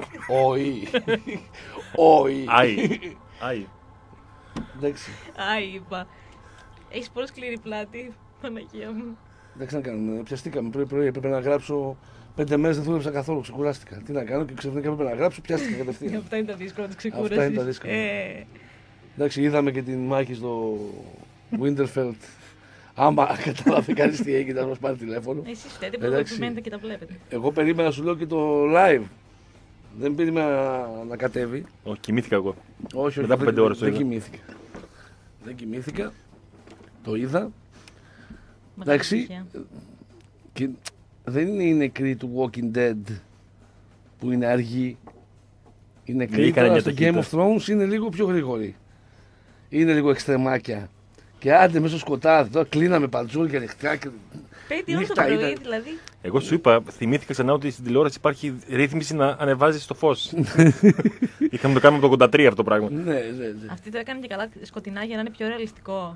Όχι. Όχι. Άι. Εντάξει. Άι, είπα. Έχεις πολύ σκληρή πλάτη, Παναγία μου. Εντάξει να κάνουμε. Πιαστήκαμε πρωί-πρωί. Έπρεπε να γράψω 5 μέρες, δεν δούλεψα καθόλου. Ξεκουράστηκα. Τι να κάνω και ξαφνικά έπρεπε να γράψω. Πιάστηκα κατευθείαν. Αυτά είναι τα δύσκολα της ξεκούρασης. Αυτά είναι τα δύσκολα. Εντάξει, είδαμε και την μάχη στο Winterfell. Άμα κατάλαβε κανείς τι έγινε, να μας πάρει τηλέφωνο. Εσείς φταίτε που δεν περιμένετε και τα βλέπετε. Εγώ περίμενα, σου λέω, και το live. Δεν περίμενα να κατέβει. Όχι, κοιμήθηκα εγώ. Όχι, μετά από 5 ώρες το δεν είδα. κοιμήθηκα. Δεν κοιμήθηκα. Το είδα. Μεγάλη Εντάξει. επιτυχία. Και δεν είναι οι νεκροί του Walking Dead που είναι αργοί. Οι νεκροί είχαν τώρα μια στο ταχύτητα. Game of Thrones είναι λίγο πιο γρήγοροι. Είναι λίγο εξτρεμάκια. Και άντε μέσα στο σκοτάδι, τώρα κλείναμε παντζούρια ανοιχτά και... 5 ώρες το νύχτα πρωί, ήταν. δηλαδή. Εγώ σου είπα, θυμήθηκα ξανά ότι στην τηλεόραση υπάρχει ρύθμιση να ανεβάζει το φως. Είχαμε το κάνουμε από το 83 αυτό το πράγμα. Ναι. Αυτή το έκανε και καλά σκοτεινά για να είναι πιο ρεαλιστικό.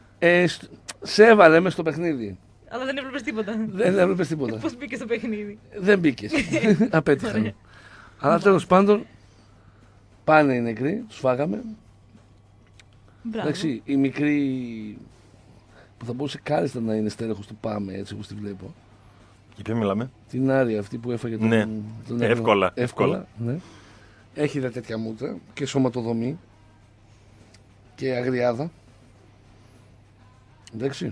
Σε έβαλε μέσα στο παιχνίδι. Αλλά δεν έβλεπες τίποτα. Δεν έβλεπες τίποτα. Πώς μπήκε στο παιχνίδι. Δεν μπήκες. Απέτυχαν. Αλλά τέλος πάντων πάνε οι νεκροί, τους φάγαμε. Μπράβο. Εντάξει, η μικρή που θα μπορούσε κάλλιστα να είναι στέλεχος του Πάμε, έτσι όπως τη βλέπω. Για ποιο μιλάμε? Την Άρια αυτή που έφαγε τον. Ναι. τον Εύκολα. Ναι. Έχει δε τέτοια μούτρα και σωματοδομή και αγριάδα. Εντάξει.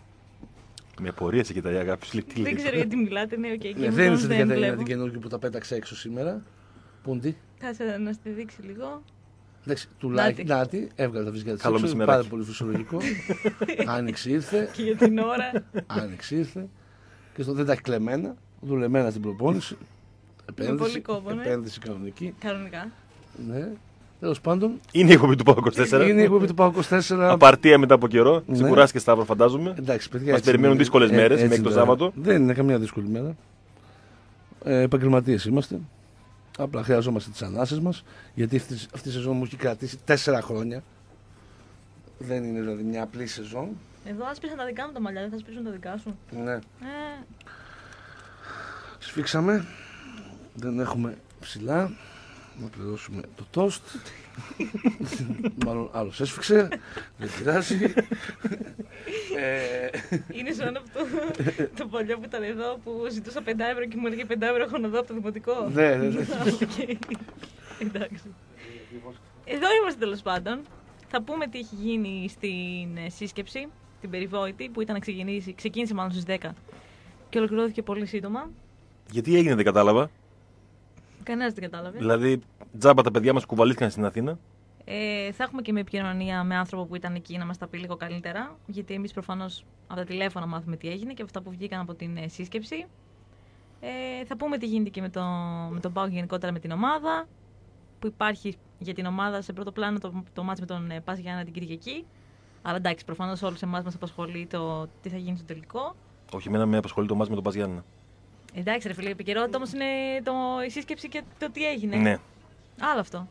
Με απορία σε κοιτάει η αγάπη σου. Τι Δεν λέει. ξέρω γιατί μιλάτε, ναι, οκ. Και Ναι, εγώ δεν είναι όμως στην δεν Κατερίνα βλέπω. την καινούργια που τα πέταξε έξω σήμερα. Πούντι. Κάτσε να στη δείξει λίγο. Εντάξει, τουλάχιστον. Νάτι. Νάτι, έβγαλε τα φυσικά της Καλό έξω, μεσημεράκι. πάρα πολύ φυσιολογικό. Άνοιξη ήρθε. Και για την ώρα. Άνοιξη ήρθε. Και στο δεν τα έχει κλεμμένα. Δουλεμένα στην προπόνηση. Με πολύ κόπο, ναι. Επένδυση κανονική. Κανονικά. Ναι. Τέλος πάντων. Είναι η εκπομπή του ΠΑΟ 24. Είναι η εκπομπή του ΠΑΟ 24. Απαρτία μετά από καιρό. Ναι. Ξεκουράστηκε Σταύρο, φαντάζομαι. Εντάξει, παιδιά. Μας έτσι περιμένουν είναι. δύσκολες μέρες Έτσι μέχρι το τώρα. Σάββατο. Δεν είναι καμία δύσκολη μέρα. Επαγγελματίες είμαστε. Απλά χρειαζόμαστε τις ανάσες μας. Γιατί αυτή η σεζόν μου έχει κρατήσει 4 χρόνια. Δεν είναι δηλαδή μια απλή σεζόν. Εδώ άσπρισαν τα δικά μου τα μαλλιά, δεν θα σπίσουν τα δικά σου. Ναι. Σφίξαμε. Δεν έχουμε ψηλά. Να πληρώσουμε το τόστ. Μάλλον άλλος έσφιξε. Δεν πειράζει. Είναι σαν αυτό το παλιό που ήταν εδώ που ζητούσα 5 ευρώ και μου έλεγε 5 ευρώ έχω να δω από το δημοτικό. Ναι. Οκ. Εντάξει. Εδώ είμαστε τέλος πάντων. Θα πούμε τι έχει γίνει στην σύσκεψη, την περιβόητη, που ήταν ξεκίνησε μάλλον στις 10 και ολοκληρώθηκε πολύ σύντομα. Γιατί έγινε, δεν κατάλαβα. Κανένας δεν κατάλαβε. Δηλαδή, τζάμπα τα παιδιά μας κουβαλήθηκαν στην Αθήνα. Θα έχουμε και με επικοινωνία με άνθρωπο που ήταν εκεί να μας τα πει λίγο καλύτερα. Γιατί εμείς προφανώς από τα τηλέφωνα μάθουμε τι έγινε και από αυτά που βγήκαν από την σύσκεψη. Θα πούμε τι γίνεται και με τον ΠΑΟΚ γενικότερα με την ομάδα. Που υπάρχει για την ομάδα σε πρώτο πλάνο το μάτς με τον Πας Γιάννα την Κυριακή. Αλλά εντάξει, προφανώς όλους εμάς μας απασχολεί το τι θα γίνει στο τελικό. Όχι, εμένα με απασχολεί το μάτς με τον Πας Γιάννενα. Εντάξει, ρε φίλε, η επικαιρότητα όμως είναι η σύσκεψη και το τι έγινε. Ναι. Άλλο αυτό.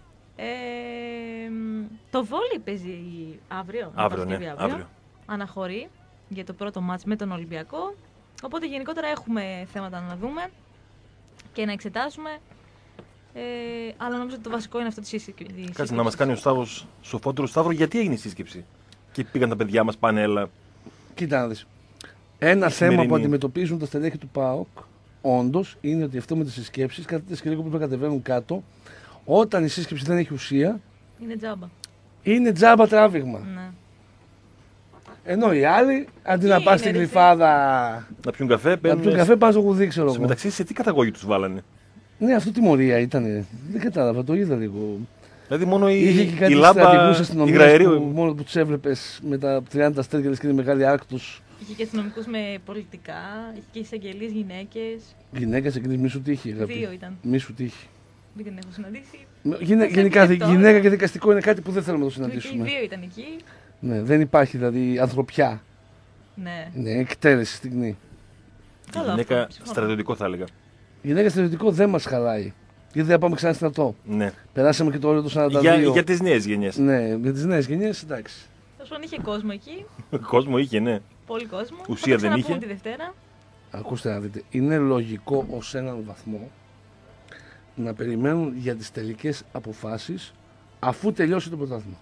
Το βόλεϊ παίζει αύριο. Αύριο, ναι. Αύριο. Αναχωρεί για το πρώτο μάτς με τον Ολυμπιακό. Οπότε γενικότερα έχουμε θέματα να δούμε και να εξετάσουμε. Αλλά νομίζω ότι το βασικό είναι αυτό τη σύσκεψη. Κάτσε να μας κάνει ο Σταύρος σοφότερο. Σταύρο, γιατί έγινε η σύσκεψη. Και πήγαν τα παιδιά μας, πάνε έλα. Κοίτα να δεις. Ένα θέμα σημερινή. που αντιμετωπίζουν τα στελέχη του ΠΑΟΚ, όντως, είναι ότι αυτό με τις συσκέψεις, κάτι και λίγο που κατεβαίνουν κάτω, όταν η σύσκεψη δεν έχει ουσία, Είναι τζάμπα. είναι τζάμπα τράβηγμα. Ναι. Ενώ οι άλλοι, αντί Τι να πας είναι, στην ρε, κρυφάδα, Να πιούν καφέ, να παίρνουν. πιούν καφέ, πας στο κουδί, ξέρω Στο εγώ. μεταξύ, σε τι καταγωγή τους βάλανε. Ναι, αυτό τιμωρία ήταν. Δεν κατάλαβα, το είδα λίγο. Δηλαδή, μόνο Είχε και η κάτι λάμπα στρατηγούς αστυνομίας υγραερίου. που μόνο που τους έβλεπες με τα 30 αστέργελες και τη μεγάλη άκτους. Είχε και αστυνομικούς με πολιτικά, είχε και εισαγγελείς γυναίκες. Γυναίκα εκείνης μη σου τύχει, αγαπητή. 2 ήταν. Μη σου τύχει. Δεν την έχω συναντήσει. Γενικά, αυτό. γυναίκα και δικαστικό είναι κάτι που δεν θέλουμε να το Και οι συναντήσουμε. 2 ήταν εκεί. Ναι, δεν υπάρχει δηλαδή ανθρωπιά. Ναι. Είναι εκτέλεση στιγμή. Καλό Γυναίκα αυτό, ψηφό. στρατιωτικό θα έλεγα. Γυναίκα στρατιωτικό δεν μας χαλάει. Γιατί δεν πάμε ξανά στρατό. Ναι. Περάσαμε και το όριο του 42. Για τις νέες γενιές. Ναι, για τις νέες γενιές εντάξει. Τέλος πάντων, είχε κόσμο εκεί. Κόσμο είχε, ναι. Πολύ κόσμο. Ουσία Θα δεν τα είχε. ξαναπούμε τη Δευτέρα. Ακούστε να δείτε, είναι λογικό ως έναν βαθμό να περιμένουν για τις τελικές αποφάσεις αφού τελειώσει το πρωτάθλημα.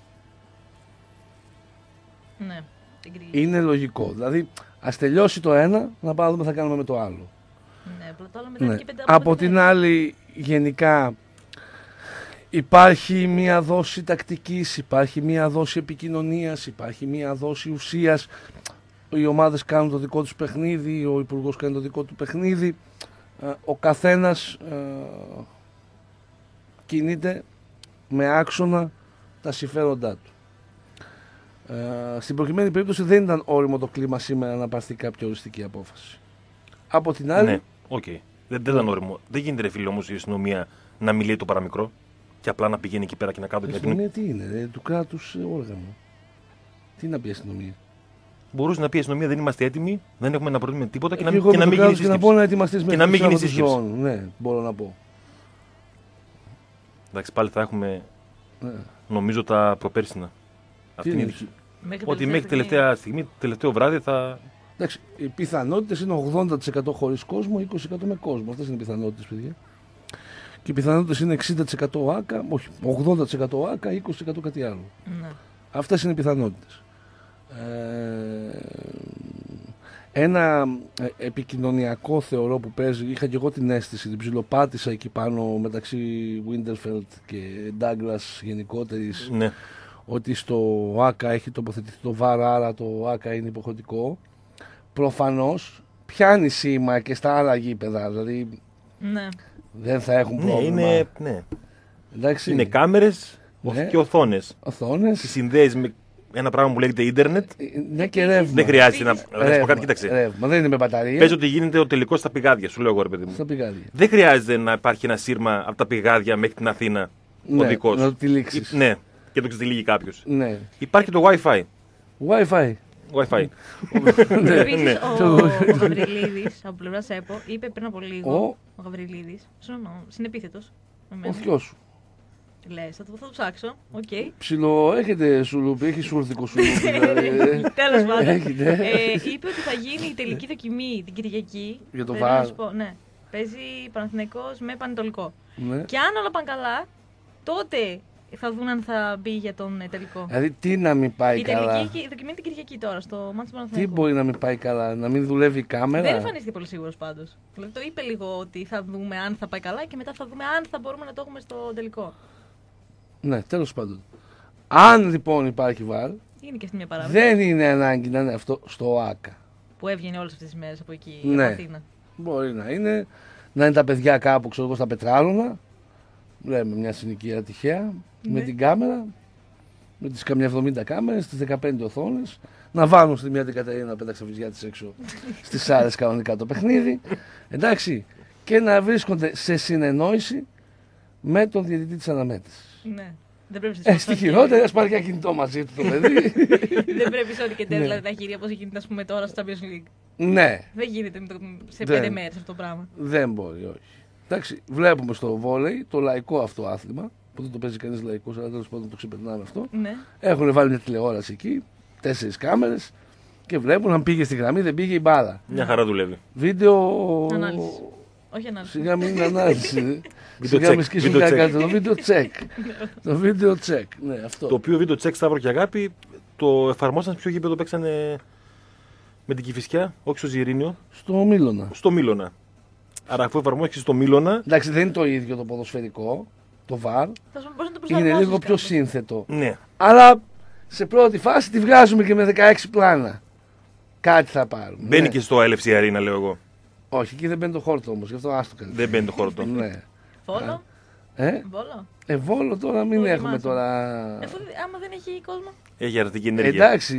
Ναι, την κρίνει. Είναι λογικό. Δηλαδή, ας τελειώσει το ένα, να πάμε να δούμε τι θα κάνουμε με το άλλο. Ναι, απλά το άλλο μετά Ναι. είναι και 5 Από την άλλη, γενικά, υπάρχει μία δόση τακτικής, υπάρχει μία δόση επικοινωνίας, υπάρχει μία δόση ουσίας. Οι ομάδες κάνουν το δικό τους παιχνίδι, ο υπουργός κάνει το δικό του παιχνίδι. Ο καθένας κινείται με άξονα τα συμφέροντά του. Στην προκειμένη περίπτωση δεν ήταν όριμο το κλίμα σήμερα να πάρθει κάποια οριστική απόφαση. Από την άλλη, Ναι, οκ. Δεν ήταν όριμο. Δεν γίνεται, ρε φίλε, όμως η αστυνομία να μιλεί το παραμικρό και απλά να πηγαίνει εκεί πέρα και να η κάνει το αστυνομία τι είναι, του κράτους όργανο. Τι να πει η αστυνομία. Μπορούσε να πει η αστυνομία δεν είμαστε έτοιμοι, δεν έχουμε να προτείνουμε τίποτα και να, Εγώ και με να το μην γίνει κράτος και να σύσκεψη. πω να ετοιμαστείς Και να μην γίνει σύσκεψη. Ναι, μπορώ να πω. Εντάξει, πάλι θα έχουμε, Ναι. νομίζω, τα προπέρσινα. Αυτή είναι η είναι? δική. Μέχρι Ότι μέχρι τελευταία στιγμή, τελευταίο βράδυ θα. Εντάξει, οι πιθανότητες είναι 80% χωρίς κόσμο, 20% με κόσμο. Αυτές είναι οι πιθανότητες, παιδιά. Και οι πιθανότητες είναι 60% άκα, όχι, 80% άκα, 20% κάτι άλλο. Ναι. Αυτές είναι οι πιθανότητες. Ένα επικοινωνιακό θεωρώ που παίζει, είχα και εγώ την αίσθηση, την ψιλοπάτησα εκεί πάνω μεταξύ Winterfeld και Douglas γενικότερης, Ναι. ότι στο ΆΚΑ έχει τοποθετηθεί το ΒΑΡ, άρα το ΆΚΑ είναι υποχρεωτικό. Προφανώς πιάνει σήμα και στα άλλα γήπεδα, δηλαδή Ναι. δεν θα έχουν Ναι, πρόβλημα. ναι. Εντάξει, Είναι κάμερες Ναι. και οθόνες. οθόνες, Τις συνδέεις με ένα πράγμα που λέγεται ίντερνετ. ναι και ρεύμα. Δεν χρειάζεται να. Θα σου πω Ρεύμα, κάτι, κοίταξε. ρεύμα. Δεν είναι με μπαταρία. Πες ότι γίνεται ο τελικός στα πηγάδια, σου λέω εγώ, ρε παιδί μου. Στα πηγάδια. Δεν χρειάζεται να υπάρχει ένα σύρμα από τα πηγάδια μέχρι την Αθήνα. Ναι, οδικός. να το τυλίξεις. Ναι, και το ξετυλίγει κάποιο. Ναι. Υπάρχει το Wi-Fi. Wi-Fi. Wi-Fi. Ναι. Επίσης, Ναι. ο Γαβριλίδης από πλευρά ΕΠΟ είπε πριν από λίγο. Ο Γαβριλίδης, συνεπίθετος. Ο θειός σου. Λες, θα το ψάξω. Οκ. Ψιλο, έχετε σουλούπι, έχει σούρθικο σουλούπι. Δηλαδή. Τέλος πάντων. Έχετε. Είπε ότι θα γίνει η τελική δοκιμή την Κυριακή. Για το Πρέπει να ΒΑΡ. σου πω, ναι. Παίζει Παναθηναϊκός με Πανετολικό. Ναι. Και αν όλα πάνε καλά, τότε θα δουν αν θα μπει για τον τελικό. Δηλαδή τι να μην πάει Η καλά. τελική δοκιμή είναι την Κυριακή τώρα στο μάτι του Τι Παναθηναϊκού. μπορεί να μην πάει καλά, να μην δουλεύει η κάμερα. Δεν εμφανίστηκε πολύ σίγουρος πάντως. Δηλαδή το είπε λίγο ότι θα δούμε αν θα πάει καλά και μετά θα δούμε αν θα μπορούμε να το έχουμε στο τελικό. Ναι, τέλος πάντων. Αν λοιπόν υπάρχει ΒΑΡ, Είναι και αυτή μια παράδοση δεν είναι ανάγκη να είναι αυτό στο ΆΚΑ. που έβγαινε όλες αυτές τις μέρες από εκεί, Ναι. από Αθήνα. Μπορεί να είναι τα παιδιά κάπου, ξέρω εγώ, στα Πετράλωνα. Λέμε μια συνοικία τυχαία, με Ναι. την κάμερα, με τις καμιά 70 κάμερες, τις 15 οθόνες, να βάλουν στη μία την Κατερίνα να πέταξε βυζιά της έξω, στις άλλες κανονικά το παιχνίδι, εντάξει, και να βρίσκονται σε συνεννόηση με τον διαιτητή της αναμέτρησης. Ναι. Δεν πρέπει σε Στη χειρότερη, ας πάρει και ένα κινητό μαζί του το παιδί. Δεν πρέπει σε ό,τι και Ναι. δηλαδή τα χέρια όπως γίνεται ας πούμε, τώρα στο Champions League. Ναι, Δεν γίνεται σε Δεν. 5 μέρες αυτό το πράγμα. δεν μπορεί, όχι. Εντάξει, βλέπουμε στο βόλεϊ το λαϊκό αυτό άθλημα, που δεν το παίζει κανείς λαϊκό, αλλά τέλος πάντων το ξεπερνάμε αυτό. Ναι. Έχουν βάλει μια τηλεόραση εκεί, 4 κάμερες και βλέπουν αν πήγε στη γραμμή, δεν πήγε η μπάλα. Μια χαρά δουλεύει. Βίντεο. Ανάλυση. Όχι ανάλυση. Σιγά μην είναι ανάλυση. Βίντεο Σιγά check, μην σκίσουν βίντεο check. κάτι. Το βίντεο check. Το βίντεο check. Ναι, αυτό. Το οποίο βίντεο check Σταύρο και Αγάπη το εφαρμόσαν σε ποιο γήπεδο παίξανε με την Κηφισιά, όχι στο Ζιρήνιο, Στο Μήλωνα. στο Μήλωνα. Άρα αφού εφαρμόστηκε στο Μήλωνα, Εντάξει, δεν είναι το ίδιο το ποδοσφαιρικό, το VAR. Θα σου μπορείς να το Είναι προσαρμόσεις λίγο πιο κάπως. σύνθετο. ναι. Αλλά σε πρώτη φάση τη βγάζουμε και με 16 πλάνα. Κάτι θα πάρουμε. Μπαίνει Ναι. και στο LFC Arena, λέω εγώ. Όχι, εκεί δεν μπαίνει το χόρτο όμως, γι' αυτό άστο καλύτερα. Δεν μπαίνει το χώρο του. Ναι. Βόλο. Βόλο Βόλο. τώρα μην Το έχουμε δοκιμάζω. τώρα. Άμα δεν έχει κόσμο. Έχει αρνητική ενέργεια. Εντάξει,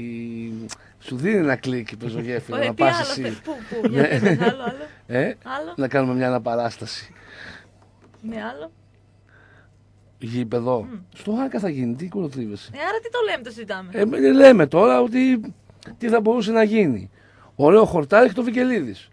σου δίνει ένα κλικ η πεζογέφυρα να Τι πας άλλο εσύ. θες, Πού, για πες, άλλο. Άλλο. Να κάνουμε μια αναπαράσταση. Ναι, άλλο. Γήπεδο. Στο Άκα θα γίνει, τι κολοτρίβεσαι. Άρα τι το λέμε, το συζητάμε. Λέμε τώρα ότι τι θα μπορούσε να γίνει. Ωραίο χορτάρι έχει το Βικελίδης.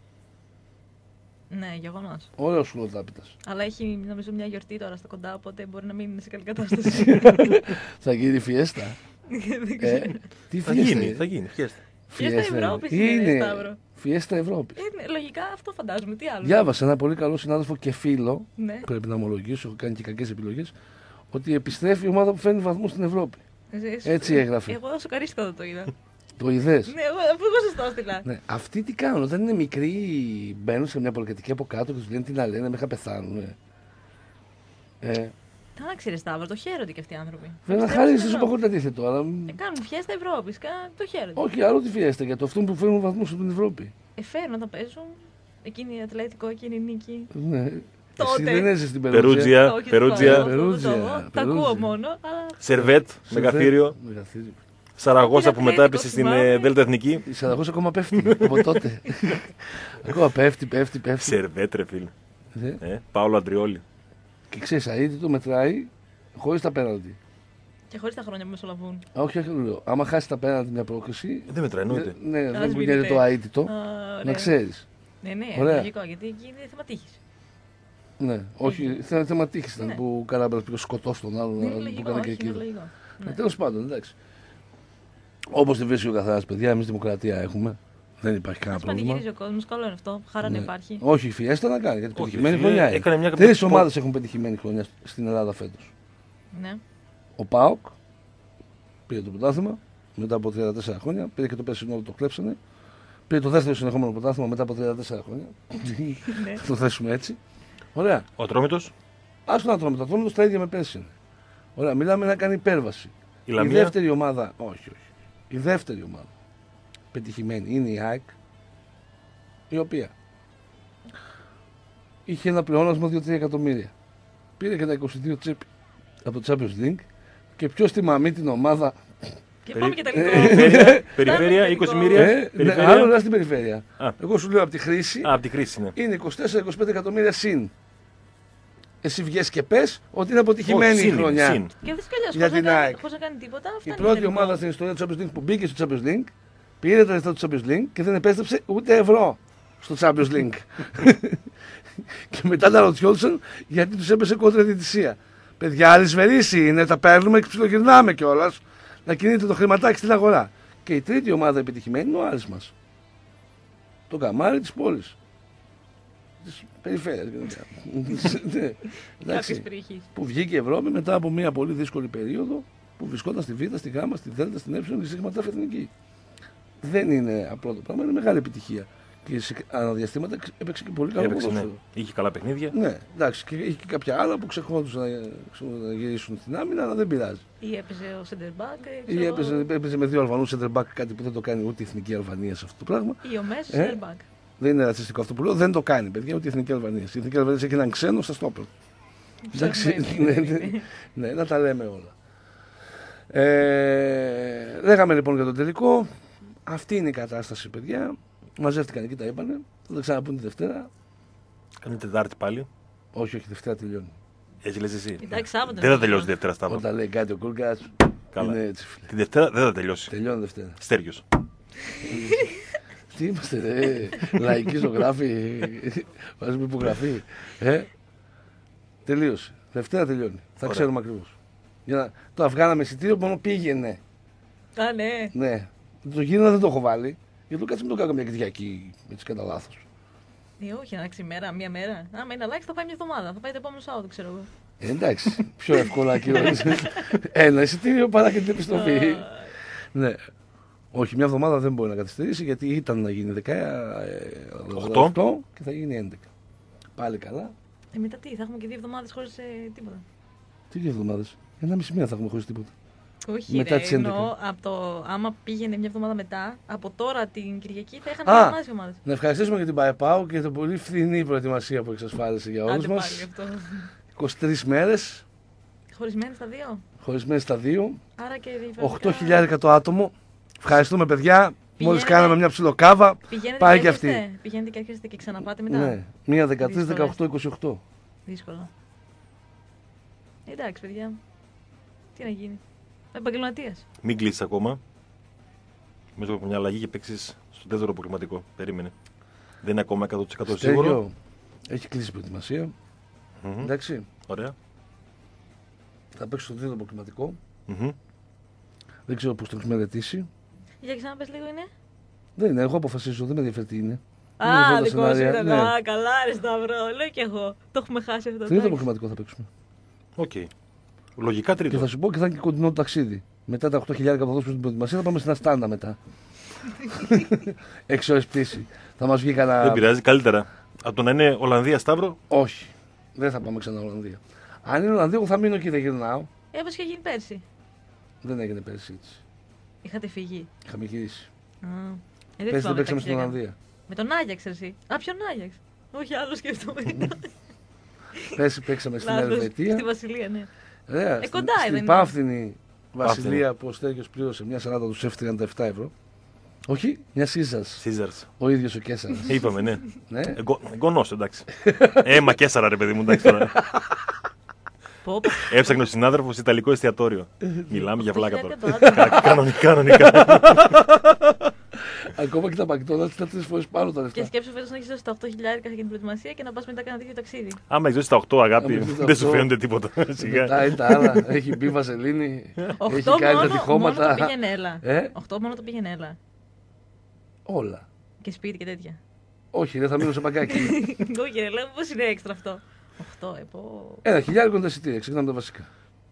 Ναι, γεγονός. Ωραίο χορτάπιτας. Αλλά έχει νομίζω μια γιορτή τώρα στα κοντά, οπότε μπορεί να μην είναι σε καλή κατάσταση. Θα γίνει φιέστα. Δεν ξέρω. Τι Θα φιέστα γίνει, είναι? θα γίνει. Χαίρεστε. Φιέστα Ευρώπη είναι, Σταύρο. Φιέστα Ευρώπη. Λογικά αυτό φαντάζομαι. Τι άλλο. Διάβασα ένα πολύ καλό συνάδελφο και φίλο, Ναι. πρέπει να ομολογήσω, έχω κάνει και κακές επιλογές, ότι επιστρέφει η ομάδα που φέρνει βαθμούς στην Ευρώπη. Έτσι έγραφε. Εγώ σοκαρίστηκα όταν το είδα. Το είδες? Ναι, αφού εγώ σας το έστειλα. Ναι. Αυτοί τι κάνουν, όταν είναι μικροί, μπαίνουν σε μια πολυκατοικία από κάτω και του λένε τι να λένε μέχρι να πεθάνουν. Να ξέρει, Σταύρο, το χαίρονται και αυτοί οι άνθρωποι. Βέβαια, χάρη σου είπα εγώ το αντίθετο. Αλλά... Κάνουν φιέστα Ευρώπη, το χαίρονται. Όχι, άλλο τη φιέστα για το αυτό που φέρνουν βαθμούς στην Ευρώπη. Φέρνουν όταν παίζουν. Εκείνη η Ατλέτικο, εκείνη η νίκη. Ναι. Τότε. Εσύ δεν έζησες στην Περούτζια. Περούτζια. Τα ακούω μόνο. Σερβέτ, Μεγαθύριο. Σαραγώσα που μετά έπεσε στην Δέλτα Εθνική. Η Σαραγώσα ακόμα πέφτει από τότε. Ακόμα πέφτει. Σερβέτ, ρε φίλε. Πάολο Αντριόλη. Και ξέρεις, αίτητο το μετράει χωρίς τα πέναλτι. Και χωρίς τα χρόνια που μεσολαβούν. Όχι, λέω. Άμα χάσει τα πέναλτι μια πρόκληση. Δεν μετράει, εννοείται. Ναι, δεν βγαίνει το αίτητο. Να ξέρεις. Ναι, λογικό, γιατί εκεί είναι θέμα τύχης. Ναι, όχι, θέμα τύχης ήταν που ο Καράμπαλας πήγε σκοτώσει τον άλλον που έκανε και εκεί. Τέλος πάντων, εντάξει. Όπως τη βρίσκει ο καθένας, παιδιά, εμείς δημοκρατία έχουμε. Δεν υπάρχει κανένα πρόβλημα. Πανηγυρίζει ο κόσμος, καλό είναι αυτό. Χαρά να υπάρχει. Όχι, η Φιέστα να κάνει. Γιατί πετυχημένη χρονιά είναι. 3 ομάδες έχουν πετυχημένη χρονιά στην Ελλάδα φέτος. Ναι. Ο ΠΑΟΚ πήρε το πρωτάθλημα μετά από 34 χρόνια. Πήρε και το περσινό το κλέψανε. Πήρε το δεύτερο συνεχόμενο πρωτάθλημα μετά από 34 χρόνια. Θα το θέσουμε έτσι. Ωραία. Ο Ατρόμητος. Άστο να τρώμε. Το Ατρόμητος τα ίδια με πέρσι είναι. Ωραία. Μιλάμε να κάνει υπέρβαση. Η δεύτερη ομάδα. Όχι. Η δεύτερη ομάδα πετυχημένη είναι η ΑΕΚ, η οποία είχε ένα πλεόνασμα 2-3 εκατομμύρια. Πήρε και τα 22 τσέπη από το Champions League και ποιος τιμαμεί την ομάδα. Και πάμε και τελικό. Περιφέρεια, 20 μοίρια. Άλλο λέω στην περιφέρεια. Εγώ σου λέω από τη χρήση. Από τη χρήση, ναι. Είναι 24-25 εκατομμύρια συν. Εσύ βγες και πες ότι είναι αποτυχημένη η χρονιά. Και δεν σκαλιάς χωρίς να κάνει τίποτα. Η πρώτη ομάδα στην ιστορία του Champions League που μπήκε στο Champions League πήρε τα λεφτά του Champions League και δεν επέστρεψε ούτε ευρώ στο Champions League. Και μετά τα ρωτιόντουσαν γιατί τους έπεσε κόντρα διαιτησία. Παιδιά, αλυσβερίσι είναι, τα παίρνουμε και ψιλογυρνάμε κιόλας να κινείται το χρηματάκι στην αγορά. Και η τρίτη ομάδα επιτυχημένη είναι ο Άρης μας. Το καμάρι της πόλης. Της περιφέρειας. Που βγήκε η Ευρώπη μετά από μια πολύ δύσκολη περίοδο που βρισκόταν στη Β, στη Γ, στη Δ, στην Ε και στη Γ εθνική. Δεν είναι απλό το πράγμα, είναι μεγάλη επιτυχία. Και σε αναδιαστήματα έπαιξε και πολύ καλό ποδόσφαιρο. Ναι. Είχε καλά παιχνίδια. Ναι, εντάξει, και είχε και κάποια άλλα που ξεχώριζαν να γυρίσουν στην άμυνα, αλλά δεν πειράζει. Ή έπαιζε ο center back. Ή έπαιζε με 2 Αλβανούς center back, κάτι που δεν το κάνει ούτε η εθνική Αλβανία σε αυτό το πράγμα. Ή ο μέσος center back. Δεν είναι ρατσιστικό αυτό που λέω, δεν το κάνει, παιδιά, ούτε η εθνική Αλβανία. Η εθνική Αλβανία έχει έναν ξένο στα στόπερ. Εντάξει, ναι, να τα λέμε όλα. Λέγαμε λοιπόν για τον τελικό. Αυτή είναι η κατάσταση, παιδιά. Μαζεύτηκαν εκεί, τα είπανε. Θα τα ξαναπούν τη Δευτέρα. Κάνει Τετάρτη πάλι. Όχι, Δευτέρα τελειώνει. Έτσι λες εσύ. Δεν θα τελειώσει τη Δευτέρα, Σταύρο. Όταν λέει κάτι ο Κούρκας, είναι έτσι, φίλε. Τη Δευτέρα δεν θα τελειώσει. Τελειώνει Δευτέρα. Στέριος. Τι είμαστε, λαϊκοί ζωγράφοι. Βάζουμε υπογραφή. Τελείωσε. Δευτέρα τελειώνει. Θα ξέρουμε ακριβώς. Το βγάλαμε εισιτήριο, μόνο πήγαινε. Α, ναι. Ναι. Το γύρινα δεν το έχω βάλει. Γιατί το κάτσε με το κάνω μια Κυριακή, έτσι κατά λάθος. Όχι, να αλλάξει μία μέρα. Άμα είναι αλλάξει, θα πάει μια εβδομάδα. Θα πάει το επόμενο Σάββατο, ξέρω εγώ. Εντάξει. Πιο εύκολα και ένα εισιτήριο παρά και την επιστροφή. Ναι. Όχι, μια εβδομάδα δεν μπορεί να καθυστερήσει γιατί ήταν να γίνει 18 και θα γίνει 11. Πάλι καλά. Μετά τι, θα έχουμε και 2 εβδομάδες χωρίς τίποτα. Τι 2 εβδομάδες? 1,5 μήνα θα έχουμε χωρίς τίποτα. Όχι, μετά τις 11. Άμα πήγαινε μια εβδομάδα μετά, από τώρα την Κυριακή θα είχαν ετοιμάσει οι ομάδες. Να ευχαριστήσουμε για την ΠΑΕΠΑΟ και την πολύ φθηνή προετοιμασία που εξασφάλισε για όλους μας. 23 μέρες. Χωρισμένες στα 2. Χωρισμένες στα 2. Άρα και 8.000 το άτομο. Ευχαριστούμε, παιδιά. Μόλις κάναμε μια ψιλοκάβα. Πάει και αυτή. Πηγαίνετε και έρχεστε και ξαναπάτε μετά. Ναι. 1, 13, 18, 28. Δύσκολο. Εντάξει, παιδιά. Τι να γίνει. Επαγγελματίας. Μην κλείσεις ακόμα. Νομίζω από μια αλλαγή και παίξεις στο δεύτερο αποκριματικό. Περίμενε. Δεν είναι ακόμα 100% σίγουρο. Έχει κλείσει η προετοιμασία. Εντάξει. Ωραία. Θα παίξω στο τρίτο αποκριματικό. Δεν ξέρω πώς το έχει μελετήσει. Για ξαναπες λίγο είναι. Δεν είναι, εγώ αποφασίζω, δεν με ενδιαφέρει τι είναι. Α, δικό σου ήταν. Ναι. Α, καλά, ρε Σταύρο. Λέω κι εγώ. Το έχουμε χάσει αυτό. Τρίτο αποκλειματικό θα παίξουμε. Οκ. Λογικά Και τρίτο. θα σου πω και θα είναι και κοντινό το ταξίδι. Μετά τα 8.000 που θα δώσουμε στην προετοιμασία θα πάμε στην Αστάντα μετά. 6 ώρες πτήση. Θα μας βγει κανένα. Δεν πειράζει, καλύτερα. Από το να είναι Ολλανδία Σταύρο. Όχι. Δεν θα πάμε ξανά Ολλανδία. Αν είναι Ολλανδία, εγώ θα μείνω εκεί, δεν γυρνάω. Όπως είχε γίνει πέρσι. Δεν έγινε πέρσι έτσι. Είχατε φύγει. Είχαμε γυρίσει. Δεν Πέρσι δεν θυμάμαι παίξαμε στην ταξίδια. Ολλανδία. Με τον Άγιαξ, εσύ. Α, ποιον Άγιαξ. Όχι, άλλο σκεφτόμαι. Πέρσι παίξαμε στην Λάθος. Ελβετία. Στη Βασιλεία, ναι. Ωραία, κοντά δεν στην είναι. Πάφθηνη Βασιλεία που ο Στέργιος πλήρωσε μια σαλάτα του σεφ 37 ευρώ. Όχι, μια Σίζας. Σίζαρς. Ο ίδιος ο Κέσσαρας. Είπαμε, ναι. Ναι. Εγγονός, εντάξει. Μα Κέσσαρα, ρε παιδί μου, εντάξει τώρα. Πω, πω. Έψαχνε ο συνάδελφος Ιταλικό εστιατόριο. Μιλάμε για βλάκα τώρα. 8.000 Κανονικά. Ακόμα και τα McDonald's ήταν 3 φορές πάνω τα Και λεφτά. σκέψου φέτος να έχεις δώσει τα 8.000 για την προετοιμασία και να πας μετά κάνα τέτοιο ταξίδι. Άμα έχει δώσει τα 8, αγάπη, Άμα έχεις δώσει τα δεν σου 8, φαίνονται τίποτα. Σιγά. Μετά είναι τα άλλα. Έχει μπει βαζελίνη. 8 Έχει κάνει τα μόνο το τυχώματα. πήγαινε έλα. Ε? 8 μόνο το πήγαινε έλα. Όλα. Και σπίτι και τέτοια. Όχι, δεν θα μείνω σε μπαγκάκι. Όχι, ρε, λέω πώς είναι έξτρα αυτό. 8, πω. Ένα χιλιάρικο είναι τα εισιτήρια, ξεκινάμε τα βασικά.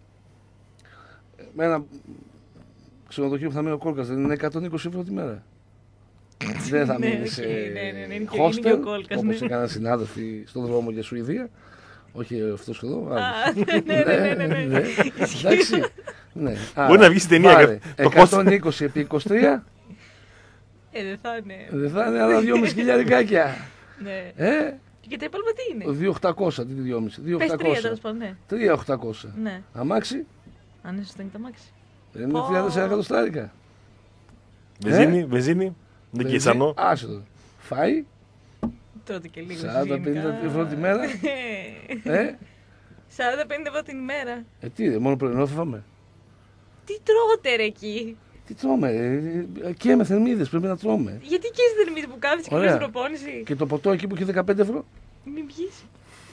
Με ένα ξενοδοχείο που θα μείνω κόλκας δεν είναι 120 ευρώ τη μέρα. Δεν θα Ναι, μείνει οκ, σε ναι, είναι και ο hostel, κόλκας, όπως ναι. έκαναν συνάδελφοι στον δρόμο για Σουηδία. Όχι αυτός εδώ, άλλος. Α, ναι. Εντάξει. Ναι. Μπορεί να βγει στην ταινία. Βάλε, Το hostel. 120 επί 23, Δεν θα είναι. δεν θα είναι άλλα 2.500 χιλιάρικάκια. Ναι. Και τα υπόλοιπα τι είναι. 2.800, τι 2.500, Πες 3 τέλος 2.800. πάντων, ναι. 3.800. Ναι. Αμάξι, Αν είναι σωστό είναι τα μάξι. δεν είναι 3.000 εκατοστάρικα. Βενζίνη. Δεν κοίτσανο. Άσε το. Φάει, Τρώτε και λίγο 40-50 ευρώ τη μέρα. 40-50 ευρώ την ημέρα. Τι, μόνο πρωινό θα φάμε. Τι τρώτε ρε εκεί. Τι τρώμε, και με θερμίδες πρέπει να τρώμε. Γιατί και στη θερμίδη που κάθεσαι και Ωραία. κάνεις προπόνηση. Και το ποτό εκεί που έχει 15 ευρώ, Μην πιείς.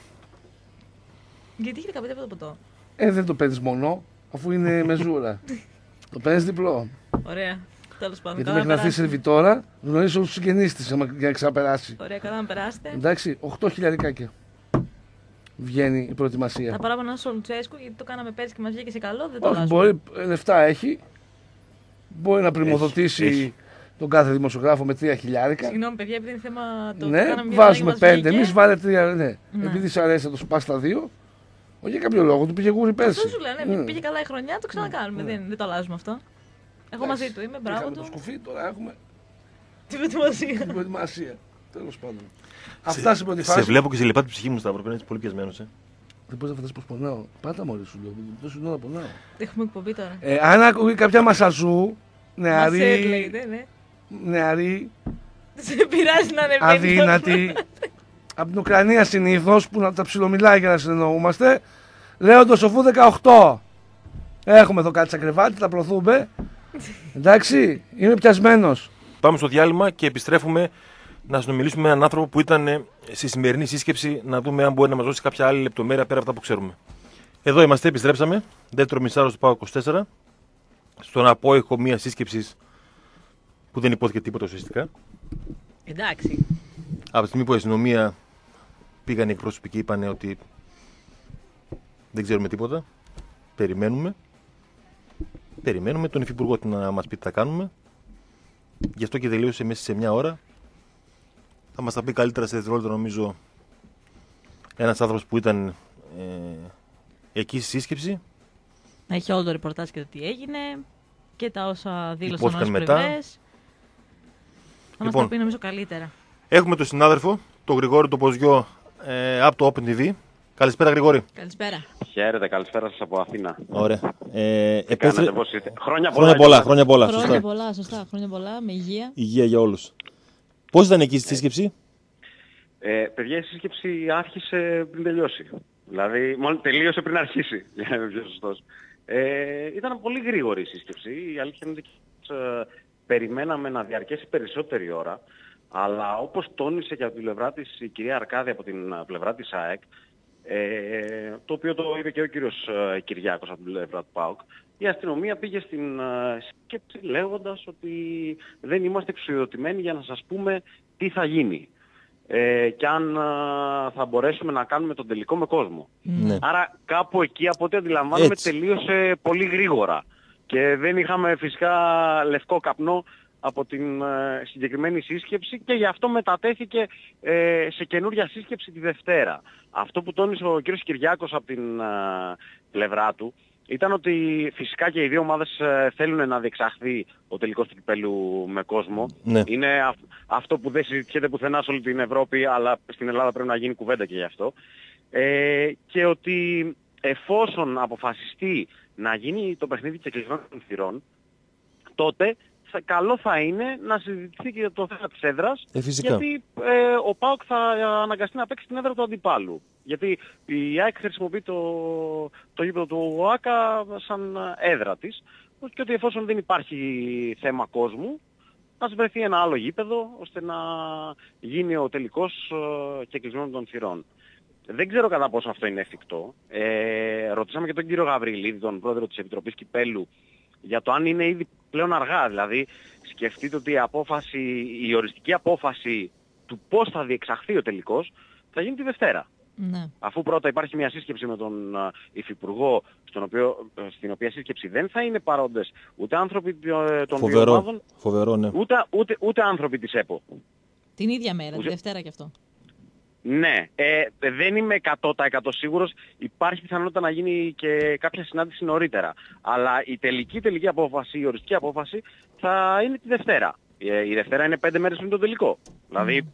Γιατί έχει 15 ευρώ το ποτό. δεν το παίρνεις μονό, αφού είναι μεζούρα. Το παίρνεις διπλό. Ωραία. Τέλος πάντων. Γιατί Καλά μέχρι να έρθει η περάσετε. σερβιτόρα, γνωρίζει όλους τους συγγενείς της για να ξαπεράσει. Ωραία, καλά να περάσετε. Εντάξει, 8 χιλιαρικάκια βγαίνει η προετοιμασία. Τα παράπονα στον Λουτσέσκου, γιατί το κάναμε πέρσι και μας βγήκε σε καλό, δεν το Όχι, αλλάζουμε. μπορεί, λεφτά έχει. Μπορεί να πρημοδοτήσει έχει. τον κάθε δημοσιογράφο με 3 χιλιάρικα. Συγγνώμη, παιδιά, επειδή είναι θέμα. Το Ναι, κάναμε μια βάζουμε φορά και μας 5 εμεί, βγήκε. βάλε 3. Ναι. Ναι. Επειδή σου αρέσει να το σπάσει τα 2, όχι για κάποιο λόγο, του πήγε γούρι πέρσι. Αυτό σου λέω, ναι, Ναι. πήγε καλά η χρονιά, το ξανακάνουμε. Δεν το αλλάζουμε αυτό. Εγώ Εντάξει, μαζί του είμαι, μπράβο είχαμε το του. σκουφί, τώρα έχουμε Την προετοιμασία. την προετοιμασία. Τέλο πάντων. Αυτά σε πρώτη Σε φάση. βλέπω και σε λυπάται η ψυχή μου, Σταύρο, που είναι πολύ πιασμένο. Δεν μπορεί να φανταστεί πω πονάω. Πάτα μόλι σου λέω. Τόση ώρα πονάω. Έχουμε εκπομπή τώρα. Αν ακούει κάποια μασαζού, Μασέρ νεαρή, λέγεται, ναι. νεαρή, Δεν σε πειράζει να ανεβαίνει. αδύνατη, από την Ουκρανία συνήθω που να τα ψιλομιλάει για να συνεννοούμαστε, λέω το σοφού 18. Έχουμε εδώ κάτι σαν κρεβάτι, τα προωθούμε. Εντάξει, είμαι πιασμένος. Πάμε στο διάλειμμα και επιστρέφουμε να συνομιλήσουμε με έναν άνθρωπο που ήταν στη σημερινή σύσκεψη, να δούμε αν μπορεί να μας δώσει κάποια άλλη λεπτομέρεια πέρα από αυτά που ξέρουμε. Εδώ είμαστε, επιστρέψαμε. Δεύτερο μισάρο του ΠΑΟΚ 24. Στον απόϊχο μια σύσκεψη που δεν υπόθηκε τίποτα ουσιαστικά. Εντάξει. Από τη στιγμή που η αστυνομία πήγαν οι εκπρόσωποι και είπαν ότι δεν ξέρουμε τίποτα, περιμένουμε. Περιμένουμε τον Υφυπουργό να μας πει τι θα κάνουμε. Γι' αυτό και τελείωσε μέσα σε μια ώρα. Θα μας τα πει καλύτερα σε δευτερόλεπτα, νομίζω, ένας άνθρωπος που ήταν εκεί στη σύσκεψη. Έχει όλο το ρεπορτάζ και το τι έγινε και τα όσα δήλωσαν Υπόθηκαν όλες τις μετά. πλευρές. Θα μας Λοιπόν. τα πει νομίζω καλύτερα. Έχουμε τον συνάδελφο, τον Γρηγόρη τον Ποζιό, από το Open TV. Καλησπέρα, Γρηγόρη. Καλησπέρα. Χαίρετε, καλησπέρα σας από Αθήνα. Ωραία. Κάνετε, πώς είστε? Χρόνια πολλά. Χρόνια πολλά, χρόνια πολλά. Χρόνια Σωστά. πολλά, σωστά. Χρόνια πολλά, με υγεία. Υγεία για όλους. Πώς ήταν εκεί στη σύσκεψη? Παιδιά, η σύσκεψη άρχισε πριν τελειώσει. Δηλαδή, μόλις τελείωσε πριν αρχίσει, για να είμαι πιο σωστός. Ήταν πολύ γρήγορη η σύσκεψη. Η αλήθεια είναι ότι περιμέναμε να διαρκέσει περισσότερη ώρα. Αλλά όπως τόνισε και από την πλευρά της η κυρία Αρκάδη, από την πλευρά της ΑΕΚ, το οποίο το είπε και ο κύριος Κυριάκος από την πλευρά του ΠΑΟΚ. Η αστυνομία πήγε στην σύσκεψη λέγοντας ότι δεν είμαστε εξουσιοδοτημένοι για να σας πούμε τι θα γίνει και αν θα μπορέσουμε να κάνουμε τον τελικό με κόσμο. Ναι. Άρα κάπου εκεί από ό,τι αντιλαμβάνομαι Έτσι. τελείωσε πολύ γρήγορα και δεν είχαμε φυσικά λευκό καπνό από την συγκεκριμένη σύσκεψη και γι' αυτό μετατέθηκε σε καινούρια σύσκεψη τη Δευτέρα. Αυτό που τόνισε ο κ. Κυριάκος από την πλευρά του ήταν ότι φυσικά και οι δύο ομάδες θέλουν να διεξαχθεί ο τελικός του κυπέλλου με κόσμο. Ναι. Είναι αυτό που δεν συζητιέται πουθενά σε όλη την Ευρώπη, αλλά στην Ελλάδα πρέπει να γίνει κουβέντα και γι' αυτό. Και ότι εφόσον αποφασιστεί να γίνει το παιχνίδι και κλεισμένων των θυρών, τότε καλό θα είναι να συζητηθεί και το θέμα της έδρας, Φυσικά. γιατί ο ΠΑΟΚ θα αναγκαστεί να παίξει την έδρα του αντιπάλου. Γιατί η ΑΕΚ χρησιμοποιεί το γήπεδο του ΟΑΚΑ σαν έδρα της και ότι εφόσον δεν υπάρχει θέμα κόσμου, να βρεθεί ένα άλλο γήπεδο ώστε να γίνει ο τελικός και κλεισμένων των θυρών. Δεν ξέρω κατά πόσο αυτό είναι εφικτό. Ρωτήσαμε και τον κύριο Γαβριλίδη, τον πρόεδρο της Επιτροπής Κυπέλλου, για το αν είναι ήδη πλέον αργά. Δηλαδή, σκεφτείτε ότι η οριστική απόφαση του πώς θα διεξαχθεί ο τελικός θα γίνει τη Δευτέρα. Ναι. Αφού πρώτα υπάρχει μια σύσκεψη με τον Υφυπουργό, στην οποία σύσκεψη δεν θα είναι παρόντες ούτε άνθρωποι των δύο ομάδων, Φοβερό, ναι. ούτε άνθρωποι της ΕΠΟ. Την ίδια μέρα, τη Δευτέρα κι αυτό. Ναι, δεν είμαι 100% σίγουρος. Υπάρχει πιθανότητα να γίνει και κάποια συνάντηση νωρίτερα. Αλλά η τελική απόφαση, η οριστική απόφαση θα είναι τη Δευτέρα. Η Δευτέρα είναι 5 μέρες πριν το τελικό. Δηλαδή,